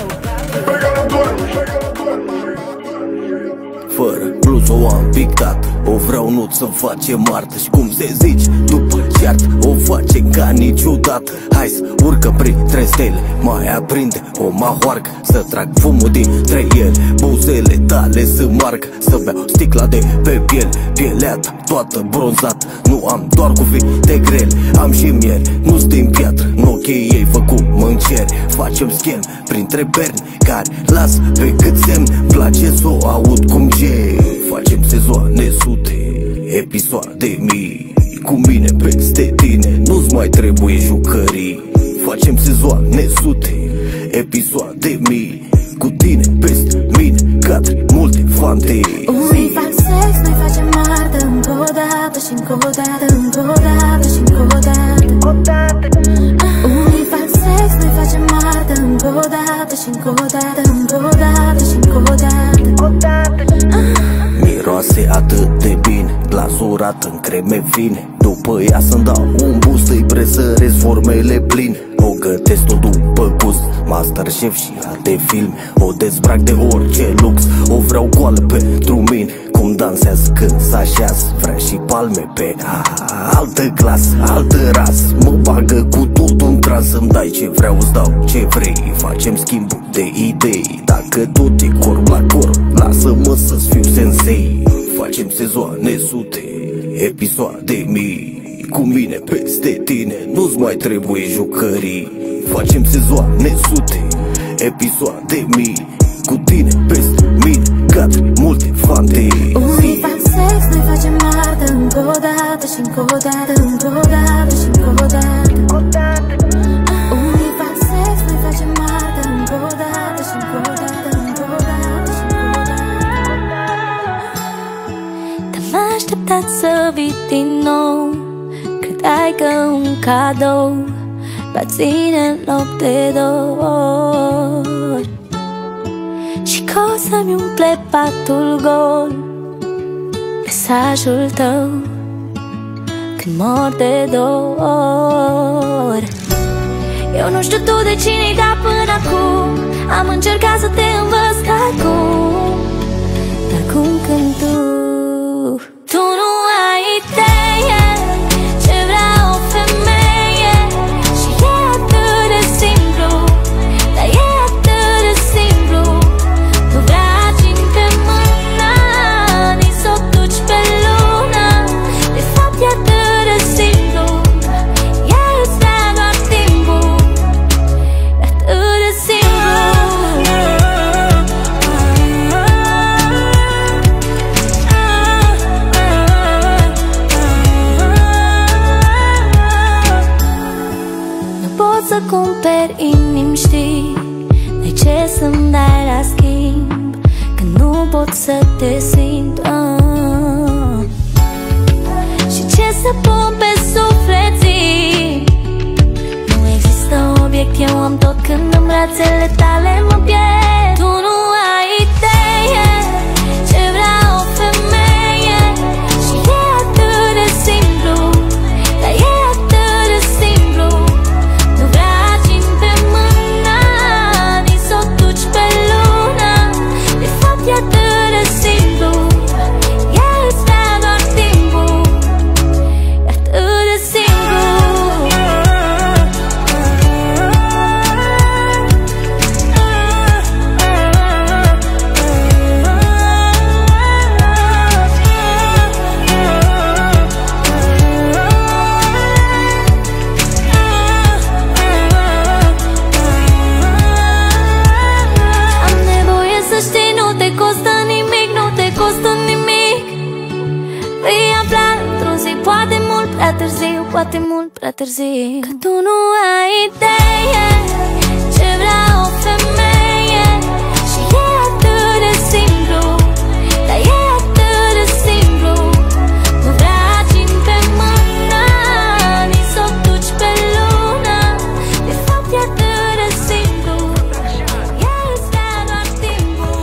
Fără bluză o am pictat, o vreau nu să-mi face martă. Și cum se zici, după ceartă o face ca niciodată. Hai să urcă printre stele, mai aprinde o mahoarcă. Să trag fumul dintre ele, buzele tale să marcă. Să beau sticla de pe piele, pielea ta toată bronzată. Nu am doar cuvinte grele, am și miere, nu-s din piatră. În ochii ei făcut mâncere, facem schimb printre perni care las pe cât semn. Place să o aud cum ce facem sezoane sute, episoade mii. Cu mine peste tine nu-ți mai trebuie jucării. Facem sezoane sute, episoade mii. Cu tine peste mine, cadre multe fantezii. Unii fac sex, noi facem artă. Încă o dată și încă o dată, încă o dată și încă o dată. Unii fac sex, noi facem artă. Încă o dată și încă o dată, încă o dată și încă o dată. Miroase atât de bine, glazurată în creme fine. După ea să-mi dau un boost, îi presăresc formele pline. O gătesc tot după gust, Masterchef și alte filme. O dezbrac de orice lux, o vreau goală pentru mine. Cum dansează când s-așează, vrea și palme pe a, altă clasă, altă rasă. Mă bagă cu totul în trans, îmi dai ce vreau, îți dau ce vrei. Facem schimburi de idei, dacă tot e corp la corp, lasă-mă să-ți fiu sensei. Facem sezoane sute, episoade mii. Cu mine peste tine nu-ți mai trebuie jucării. Facem sezoane sute, episoade mii. Cu tine peste mine, cadre multe fantezii. Unii fac sex, noi facem artă. Încă o dată și încă o dată, încă o dată și încă o dată. Unii fac sex, noi facem artă. Încă o dată și încă o dată, încă o dată și încă o dată. Te-am așteptat să vii din nou. Credeai că un cadou va ține în loc de dor și că o să-mi umple patul gol. Mesajul tău când mor de dor. Eu nu știu tu de cine-i dat până acum. Am încercat să te învăț ca cum, dar cum când tu Tu nu ai idee ce vrea o femeie. Și e atât de simplu, dar e atât de simplu. Nu vrea cine pe mână, nici s-o duci pe lună. De fapt e atât de simplu, ea îți dea doar timpul. E atât de simplu. pot să te simt. ah. Și ce să pun pe sufletii? Nu există obiect, eu am tot când în brațele tale mă pierd. Tu nu ai idee ce vrea o femeie și e atât de simplu, dar e atât de simplu. Nu vrea timp pe mână, nici s-o duci pe lună. De fapt e atât de simplu, el îți vrea doar timpul. E atât de simplu. Am nevoie să știi, nu te costă nimic, nu te costă nimic. Vei afla într-o zi, poate mult prea târziu, poate mult prea târziu, că tu nu ai idee ce vrea o femeie și e atât de simplu, dar e atât de simplu. Nu vrea timp pe mână, nici s-o duci pe lună. De fapt e atât de simplu, el îți vrea doar timpul.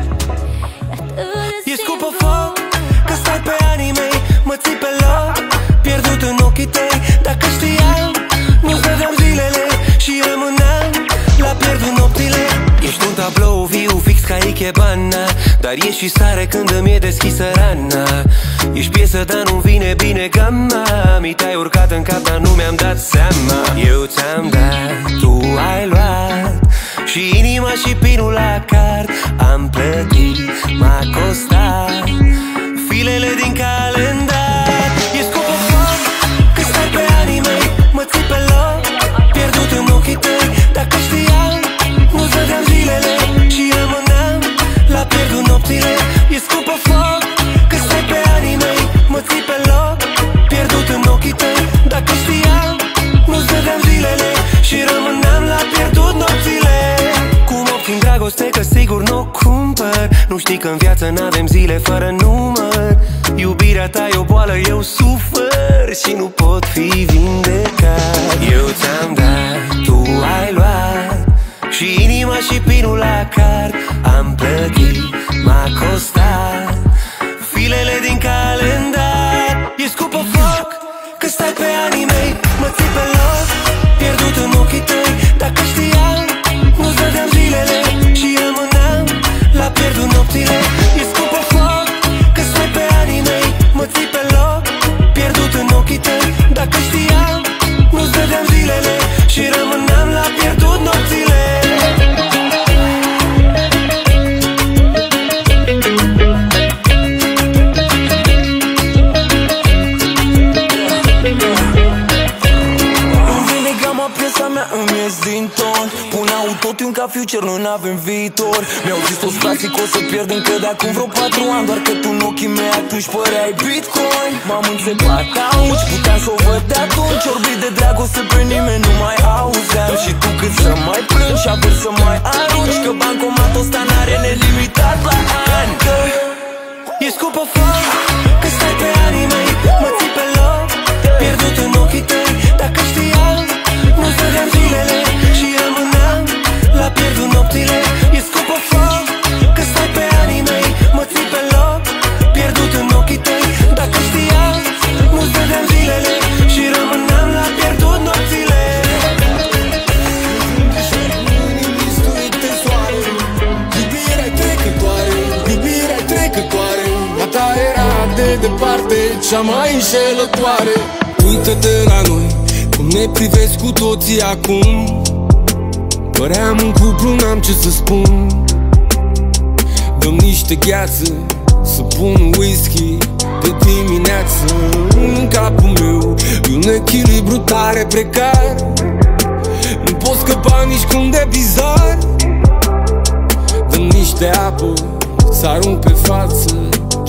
E atât de E scupă foc, că stai pe anii mei, mă ții pe loc, pierdut în ochii tăi. Dacă știam, nu-ți dădeam zilele și rămâneam la pierdut nopțile. Ești un tablou viu fix ca Ikebana, dar ești și sare când îmi e deschisă rana. Ești piesă, dar nu vine bine gama. Mi te-ai urcat în cap, dar nu mi-am dat seama. Eu ți-am dat, tu ai luat, și inima și pinul la card. Am plătit, m-a costat filele din calendar. E scupă foc, că stai pe anii mei, mă ții pe loc, pierdut în ochii tăi. Dacă știam, nu-ți dădeam zilele și rămâneam la pierdut nopțile. E scupă foc, că stai pe anii mei, mă ții pe loc, pierdut în ochii tăi. Dacă știam, nu-ți dădeam zilele și rămâneam la pierdut nopțile. Cum obțin dragoste, că sigur n-o cumpăr. Nu știi că în viață n-avem zile fără număr. Iubirea ta e o boală, eu sufăr și nu pot fi vindecat. Eu ți-am dat, tu ai luat, și inima și pinul la card. Am plătit, m-a costat filele din calendar. E scupă foc, că stai pe anii mei, mă ții pe loc, pierdut în ochii tăi. Dacă știam, nu-ți dădeam zilele și rămâneam la pierdut nopțile. E scupă foc, că stai pe anii mei, mă ții pe loc, pierdut în ochii tăi. Dacă știam, nu-ți dădeam zilele și rămâneam la pierdut nopțile. Piesa mea îmi ies din ton, pun autotune ca future, noi n-avem viitor. Mi-au zis toți frații că o să pierd încă de acum vreo patru ani, doar că tu în ochii mei atunci păreai Bitcoin. M-am înțepat auci, puteam să o văd de atunci. Orbit de dragoste pe nimeni nu mai auzeam. Și tu cât să mai plângi și averi să mai arunci, că bancomatul ăsta n-are nelimitat la ani. E scupă foc, că stai pe anii mei, mă ții pe loc, pierdut în ochii tăi. Dacă știam, nu-ți dădeam zilele și rămâneam la pierdut nopțile. E scupă foc, că stai pe anii mei, mă ții pe loc, pierdut în ochii tăi. Dacă știam, nu-ți dădeam zilele și rămâneam la pierdut nopțile. Iubirea trecătoare, iubirea trecătoare, a ta era de departe cea mai înșelătoare. Uită-te la noi, cum ne privesc cu toții acum. Păream un cuplu, n-am ce să spun. Dăm niște gheață, să pun whisky de dimineață. În capul meu e un echilibru tare precar. Nu pot scăpa nici cum de bizar. Dăm niște apă, să arunc pe față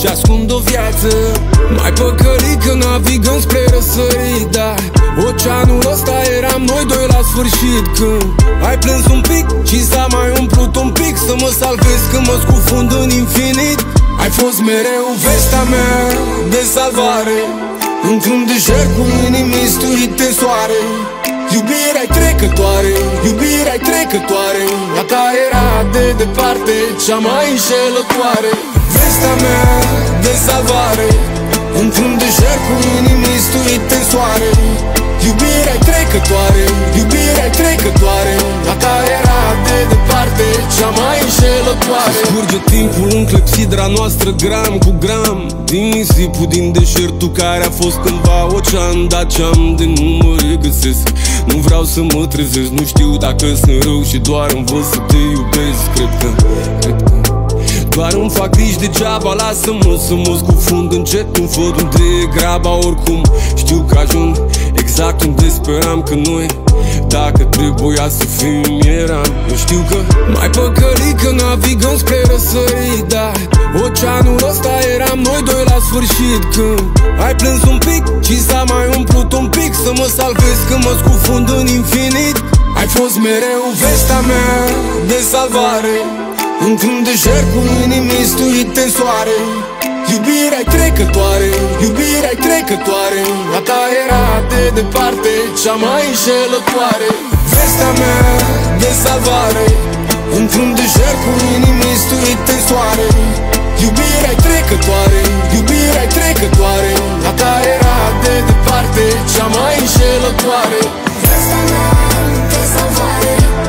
și ascund o viață. Mai păcălit că navigăm spre răsărit, dar oceanul ăsta eram noi doi la sfârșit. Când ai plâns un pic și s-a mai umplut un pic să mă salvezi când mă scufund în infinit. Ai fost mereu vestea mea de salvare într-un deșert cu inimi istuite în soare. Iubirea-i trecătoare, iubirea-i trecătoare, a ta era de departe cea mai înșelătoare. Vestea mea de salvare într-un deșert cu inimi istuite în soare. Iubirea-i trecătoare, iubirea-i trecătoare, a ta era de departe cea mai înșelătoare. Scurge timpul în clepsidra noastră gram cu gram, din nisipul din deșertul care a fost cândva ocean. Dar ce-am de nu mă regăsesc, nu vreau să mă trezesc, nu știu dacă sunt rău și doar învăț să te iubesc. Cred că, cred că doar îmi fac griji degeaba, lasă-mă să mă scufund încet în văd unde e graba. Oricum știu că ajung exact unde speram că noi, dacă trebuia să fim, eram. Eu știu că mai păcălit că navigăm spre răsărit, dar oceanul ăsta eram noi doi la sfârșit. Când ai plâns un pic și s-a mai umplut un pic să mă salvezi când mă scufund în infinit. Ai fost mereu vestea mea de salvare într-un deșert cu inimi istuite în soare. Iubirea-i trecătoare, iubirea-i trecătoare, a ta era de departe cea mai înșelătoare. Vestea mea de salvare într-un deșert cu inimi istuite în soare. Iubirea-i trecătoare, iubirea-i trecătoare, a ta era de departe cea mai înșelătoare. Vestea mea de salvare.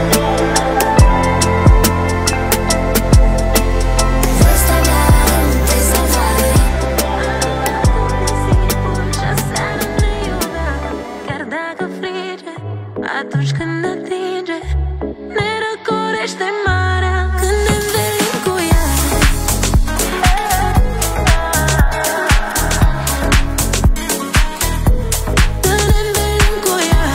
Atunci când ne atinge, ne răcorește marea când ne învelim cu ea. Când ne învelim cu ea.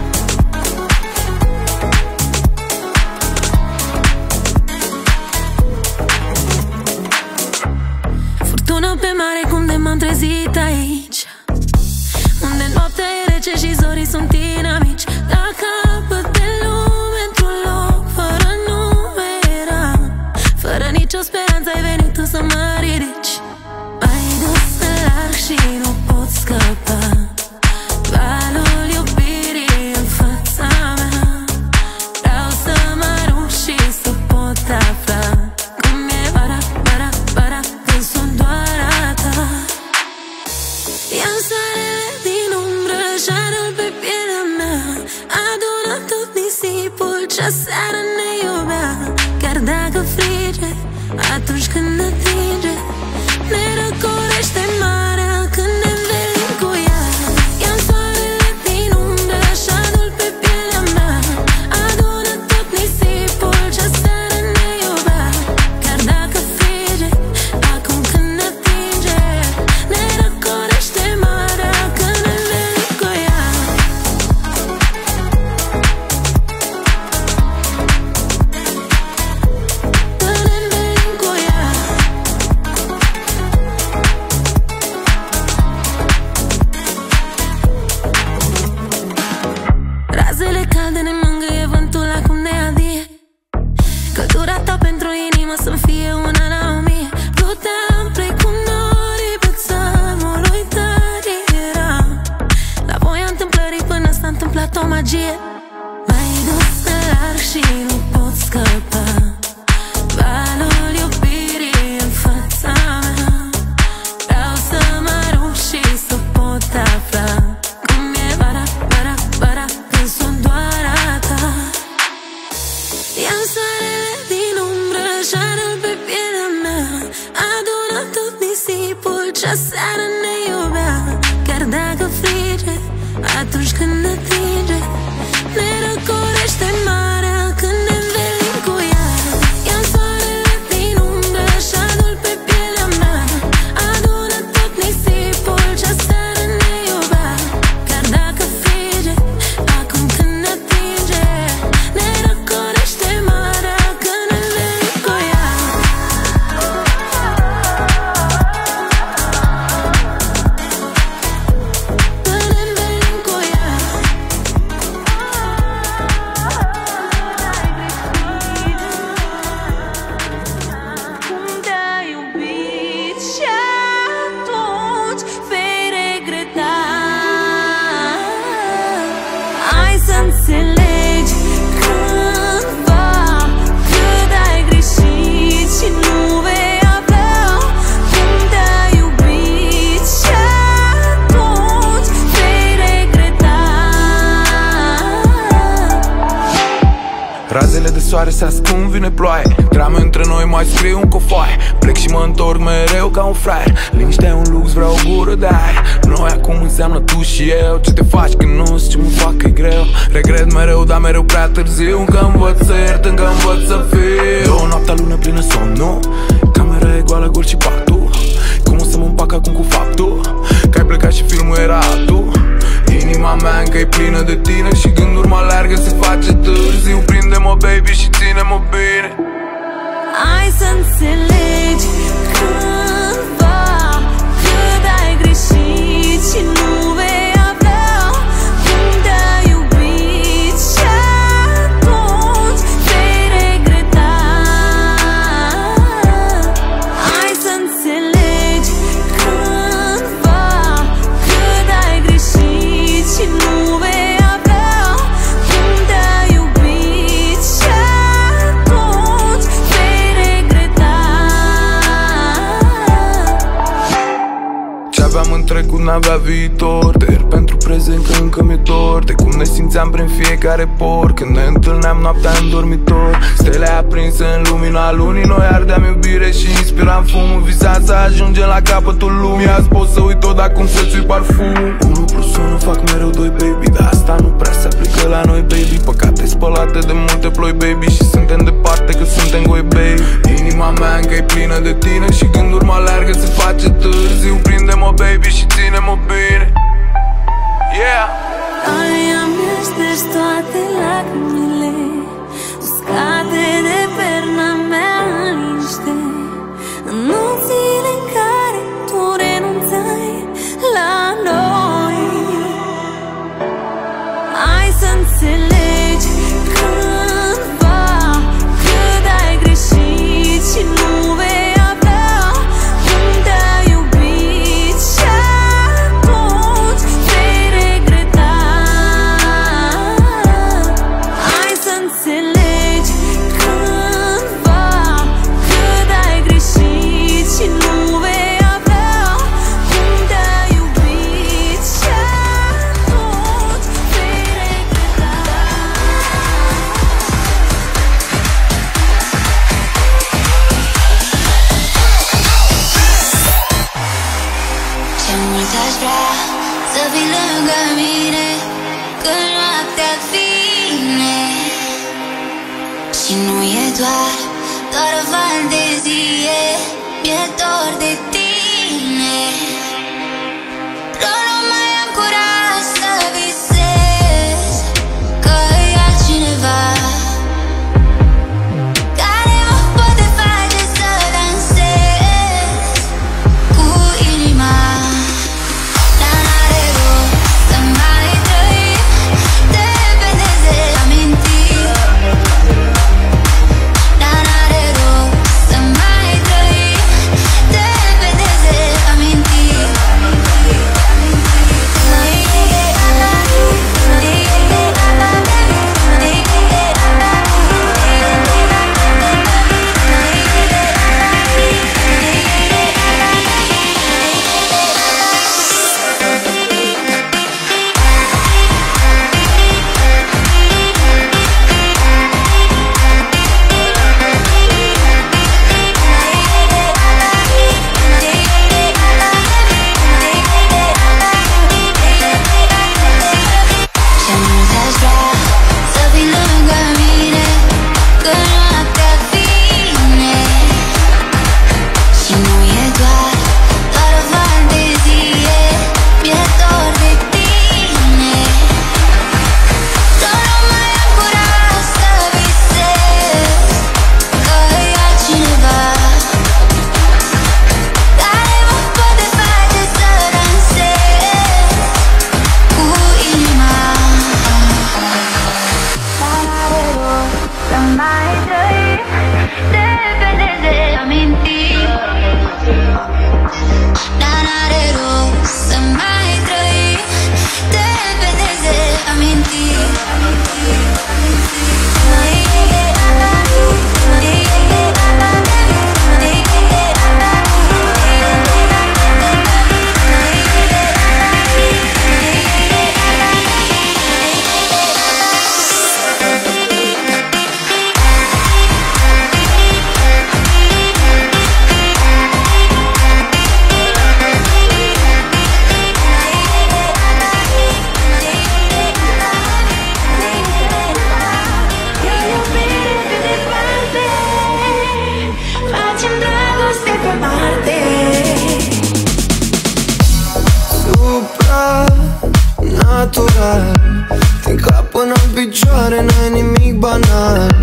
Furtună pe mare, cum de m-am trezit aici, unde noaptea e rece și zorii sunt inamici. La capăt de lume, într-un loc fără nume eram, fără nicio speranță ai venit tu să mă ridici. M-ai dus în larg și nu pot scăpa, valul iubirii în fața mea. Vreau să mă arunc și să pot afla cum e vara, vara, vara, când sunt doar a ta. Ia soarele din umbră, jarul pe pielea mea, adună tot nisipul ce seară ne iubea. Chiar dacă frige, atunci când ne atinge, ne răcorește marea când ne învelim cu ea. Ia soarele din umbră, jarul pe pielea mea, adună tot nisipul ce seară ne iubea. Chiar dacă frige, acum când ne atinge, ne răcorește marea când ne învelim cu ea. Când ne învelim cu ea. Razele calde ne mângâie vântul acum de adie. Căldura ta pentru inimă să-mi fie una la o mie. Pluteam precum norii pe țărmul uitării eram, la voia întâmplării până s-a întâmplat o magie. M-ai dus în larg și nu pot scăpa, valul iubirii în fața mea. Vreau să mă arunc și să pot afla cum e vara, vara, vara, când sunt doar a ta. Ia soarele din umbră, jarul pe pielea mea, adună tot nisipul ce seară ne iubea. Chiar dacă frige, atunci când ne atinge, ne răcorește marea când ne învelim cu ea. Ia soarele din umbră, jarul pe pielea mea, adună tot nisipul ce seară ne iubea. Chiar dacă frige, acum când ne atinge, ne răcorește marea când ne învelim cu ea. Stele de soare se ascund, vine ploaie. Drame între noi, mai scriu încă o foaie. Plec și mă întorc mereu ca un fraier. Liniștea e un lux, vreau o gură de aer. Noi acum înseamnă tu și eu. Ce te faci când nu știi ce mă fac că e greu. Regret mereu, dar mereu prea târziu. Încă învăț să iert, încă învăț să fiu. Două noaptea lună plină somn, nu? Camera e goală, gol și patul. Cum o să mă împac acum cu faptul că ai plecat și filmul era tu? Inima mea încă e plină de tine și gânduri mă alergă, se face târziu. Prinde-mă, baby, și ține-mă bine. Hai să înțelegi cândva cât ai greșit și nu vei avea cum te-ai iubit și atunci vei regreta. Hai să înțelegi cândva cât ai greșit și nu vei avea cum te-ai iubit și atunci vei regreta. Ce aveam în trecut n-avea viitor. Te iert pentru prezent că încă mi-e dor de cum ne simțeam prin fiecare por când ne întâlneam noaptea în dormitor. Stele aprinse în lumina lunii, noi ardeam iubire și inspiram fumul. Visam să ajungem la capătul lumii. Azi pot să uit tot acum să-ți ui parfum. Unu plus unu fac mereu doi, baby, dar asta nu prea se aplică la noi, baby. Păcate spălate de multe ploi, baby, și suntem departe că suntem goi, baby. Inima mea încă e plină de tine și gânduri mă alergă, se face târziu. Prinde-mă, baby, și ține-mă bine. Yeah! Aia mi-a șters toate lacrimile uscate de perna mea în liniște, în nopțile în care tu renunțai la noi. Hai să înțelegi cândva cât ai greșit și nu vei avea cum te-ai iubit și atunci vei regreta. Hai să înțelegi cândva cât ai greșit și nu vei avea cum te-ai iubit și atunci vei regreta. Ce mult aș vrea să fii lângă mine când noaptea vine și nu e doar, doar o fantezie, mi-e dor de tine. Dar nu mai am curaj să visez că e altcineva care mă poate face să dansez cu inima. Dar n-are rost să mai trăim dependenți de amintiri. Dar n-are rost să mai trăim dependenți de amintiri. Ce mult aș vrea să fii lângă mine când noaptea vine și nu e doar, doar o fantezie, mi-e dor de tine. Dar nu mai am curaj să visez că e altcineva care mă poate face să dansez cu inima. Dar n-are rost să mai trăim dependenți de amintiri. Dar n-are rost să mai trăim dependenți de amintiri. special. Din cap până în picioare n-ai nimic banal.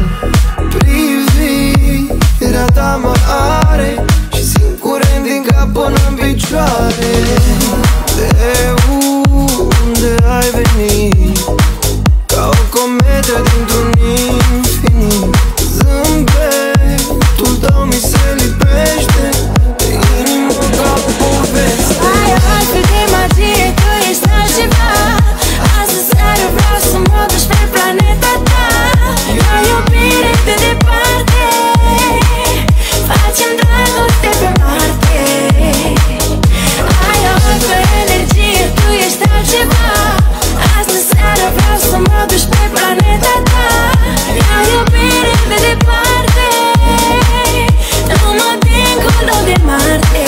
Privirea ta mă are și simt curent din cap până în picioare. De unde ai venit? Ca o cometă dintr-un infinit. Zâmbetul tău mi se lipește de inimă ca o poveste. Ai altfel de magie, tu ești altceva. Astă seară vreau să mă duci pe planeta ta. La iubire de departe, facem dragoste pe Marte. Ai o altă energie, tu ești altceva. Astă seară vreau să mă duci pe planeta ta. La iubire de departe, numai dincolo de Marte.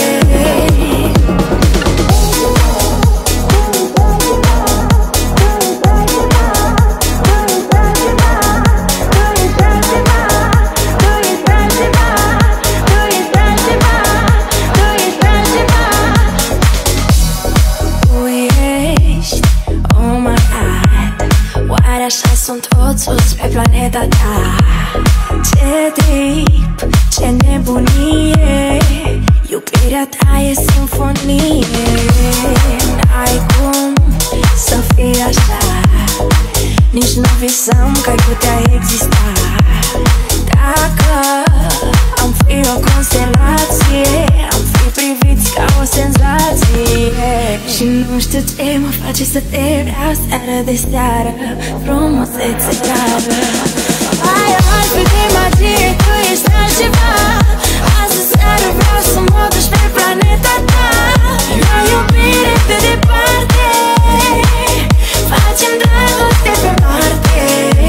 Așa sunt toți sus pe planeta ta. Ce trip, ce nebunie, iubirea ta e simfonie. N-ai cum să fii așa, nici nu visam că ai putea exista. Dacă am fi o constelație, am fi priviți ca o senzație. Și nu știu ce mă face să te vreau seară de seară, frumusețe rară. Ai altfel de magie, tu ești altceva. Astă seară vreau să mă duci pe planeta ta. La iubire de departe, facem dragoste pe Marte.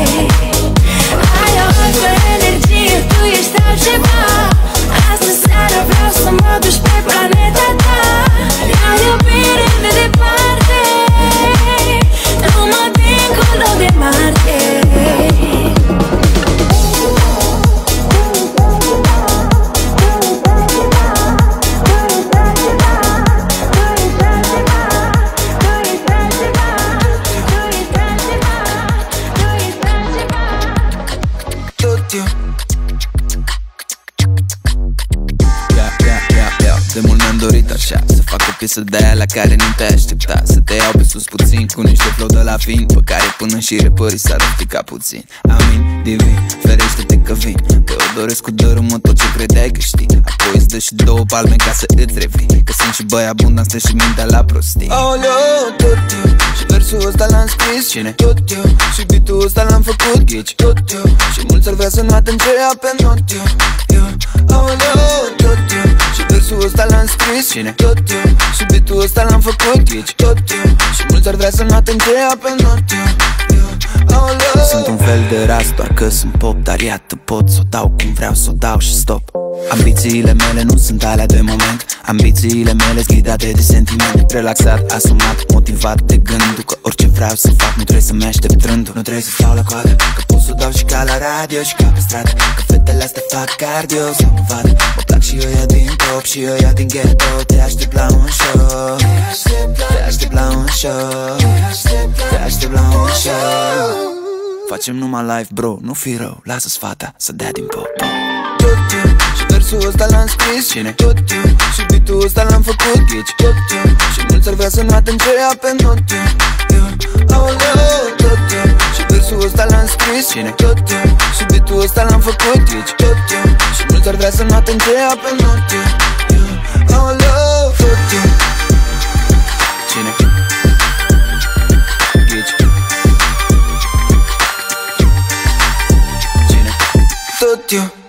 Ai o altă energie, tu ești altceva. Astă seară vreau să mă duci pe planeta ta. La iubire de departe, numai dincolo de Marte. De mult mi-am dorit așa, să fac o piesă de aia la care nu te aștepta. Să te iau pe sus puțin cu niște flow de la fin, pe care până și repării s-ar răspica puțin. Amin, divin, ferește-te că vin. Te o doresc cu dărâmă tot ce credeai că știi. Apoi îți dă și două palme ca să îți revii, că sunt și băi abundanți, stă și mintea la prostii. Aoleu, tot eu, și versul ăsta l-am scris. Cine? Tot eu, și beat-ul ăsta l-am făcut. Ghici? Tot eu, și mulți ar vrea să nu atingă pe not eu, eu. Aoleu, tot eu, și versul ăsta l-am scris. Cine? Tot eu, și beat-ul ăsta l-am făcut. Ghici? Tot eu, și mulți ar vrea să nu atingă pe not eu, eu. Aoleu. Sunt un fel de ras, doar că sunt pop, dar iată pot să o dau cum vreau să o dau și stop. Ambițiile mele nu sunt alea de moment. Ambițiile mele ghidate de sentiment. Relaxat, asumat, motivat de gândul că orice vreau să fac nu trebuie să-mi aștept rândul. Nu trebuie să stau la coadă, că pot să o dau și ca la radio și ca pe stradă. Că fetele astea fac cardio sau pe vadă. Mă plac și ăia din top și ăia din ghetto. Te aștept la un show, te aștept la un show, te aștept la un show. Facem numai live, bro, nu fi rău, lasă-ți fata să dea din pop. Tot eu, și versul ăsta l-am scris. Cine? Tot eu, și beat-ul ăsta l-am făcut. Ghici? Tot eu, și mulți ar vrea să nu atingă pe not eu, eu. Aoleu, tot eu, și versul ăsta l-am scris. Cine? Tot eu, și beat-ul ăsta l-am făcut. Ghici? Tot eu, și mulți ar vrea să nu atingă pe not eu, eu. Aoleu, tot eu. Cine? Ghici? Tot eu.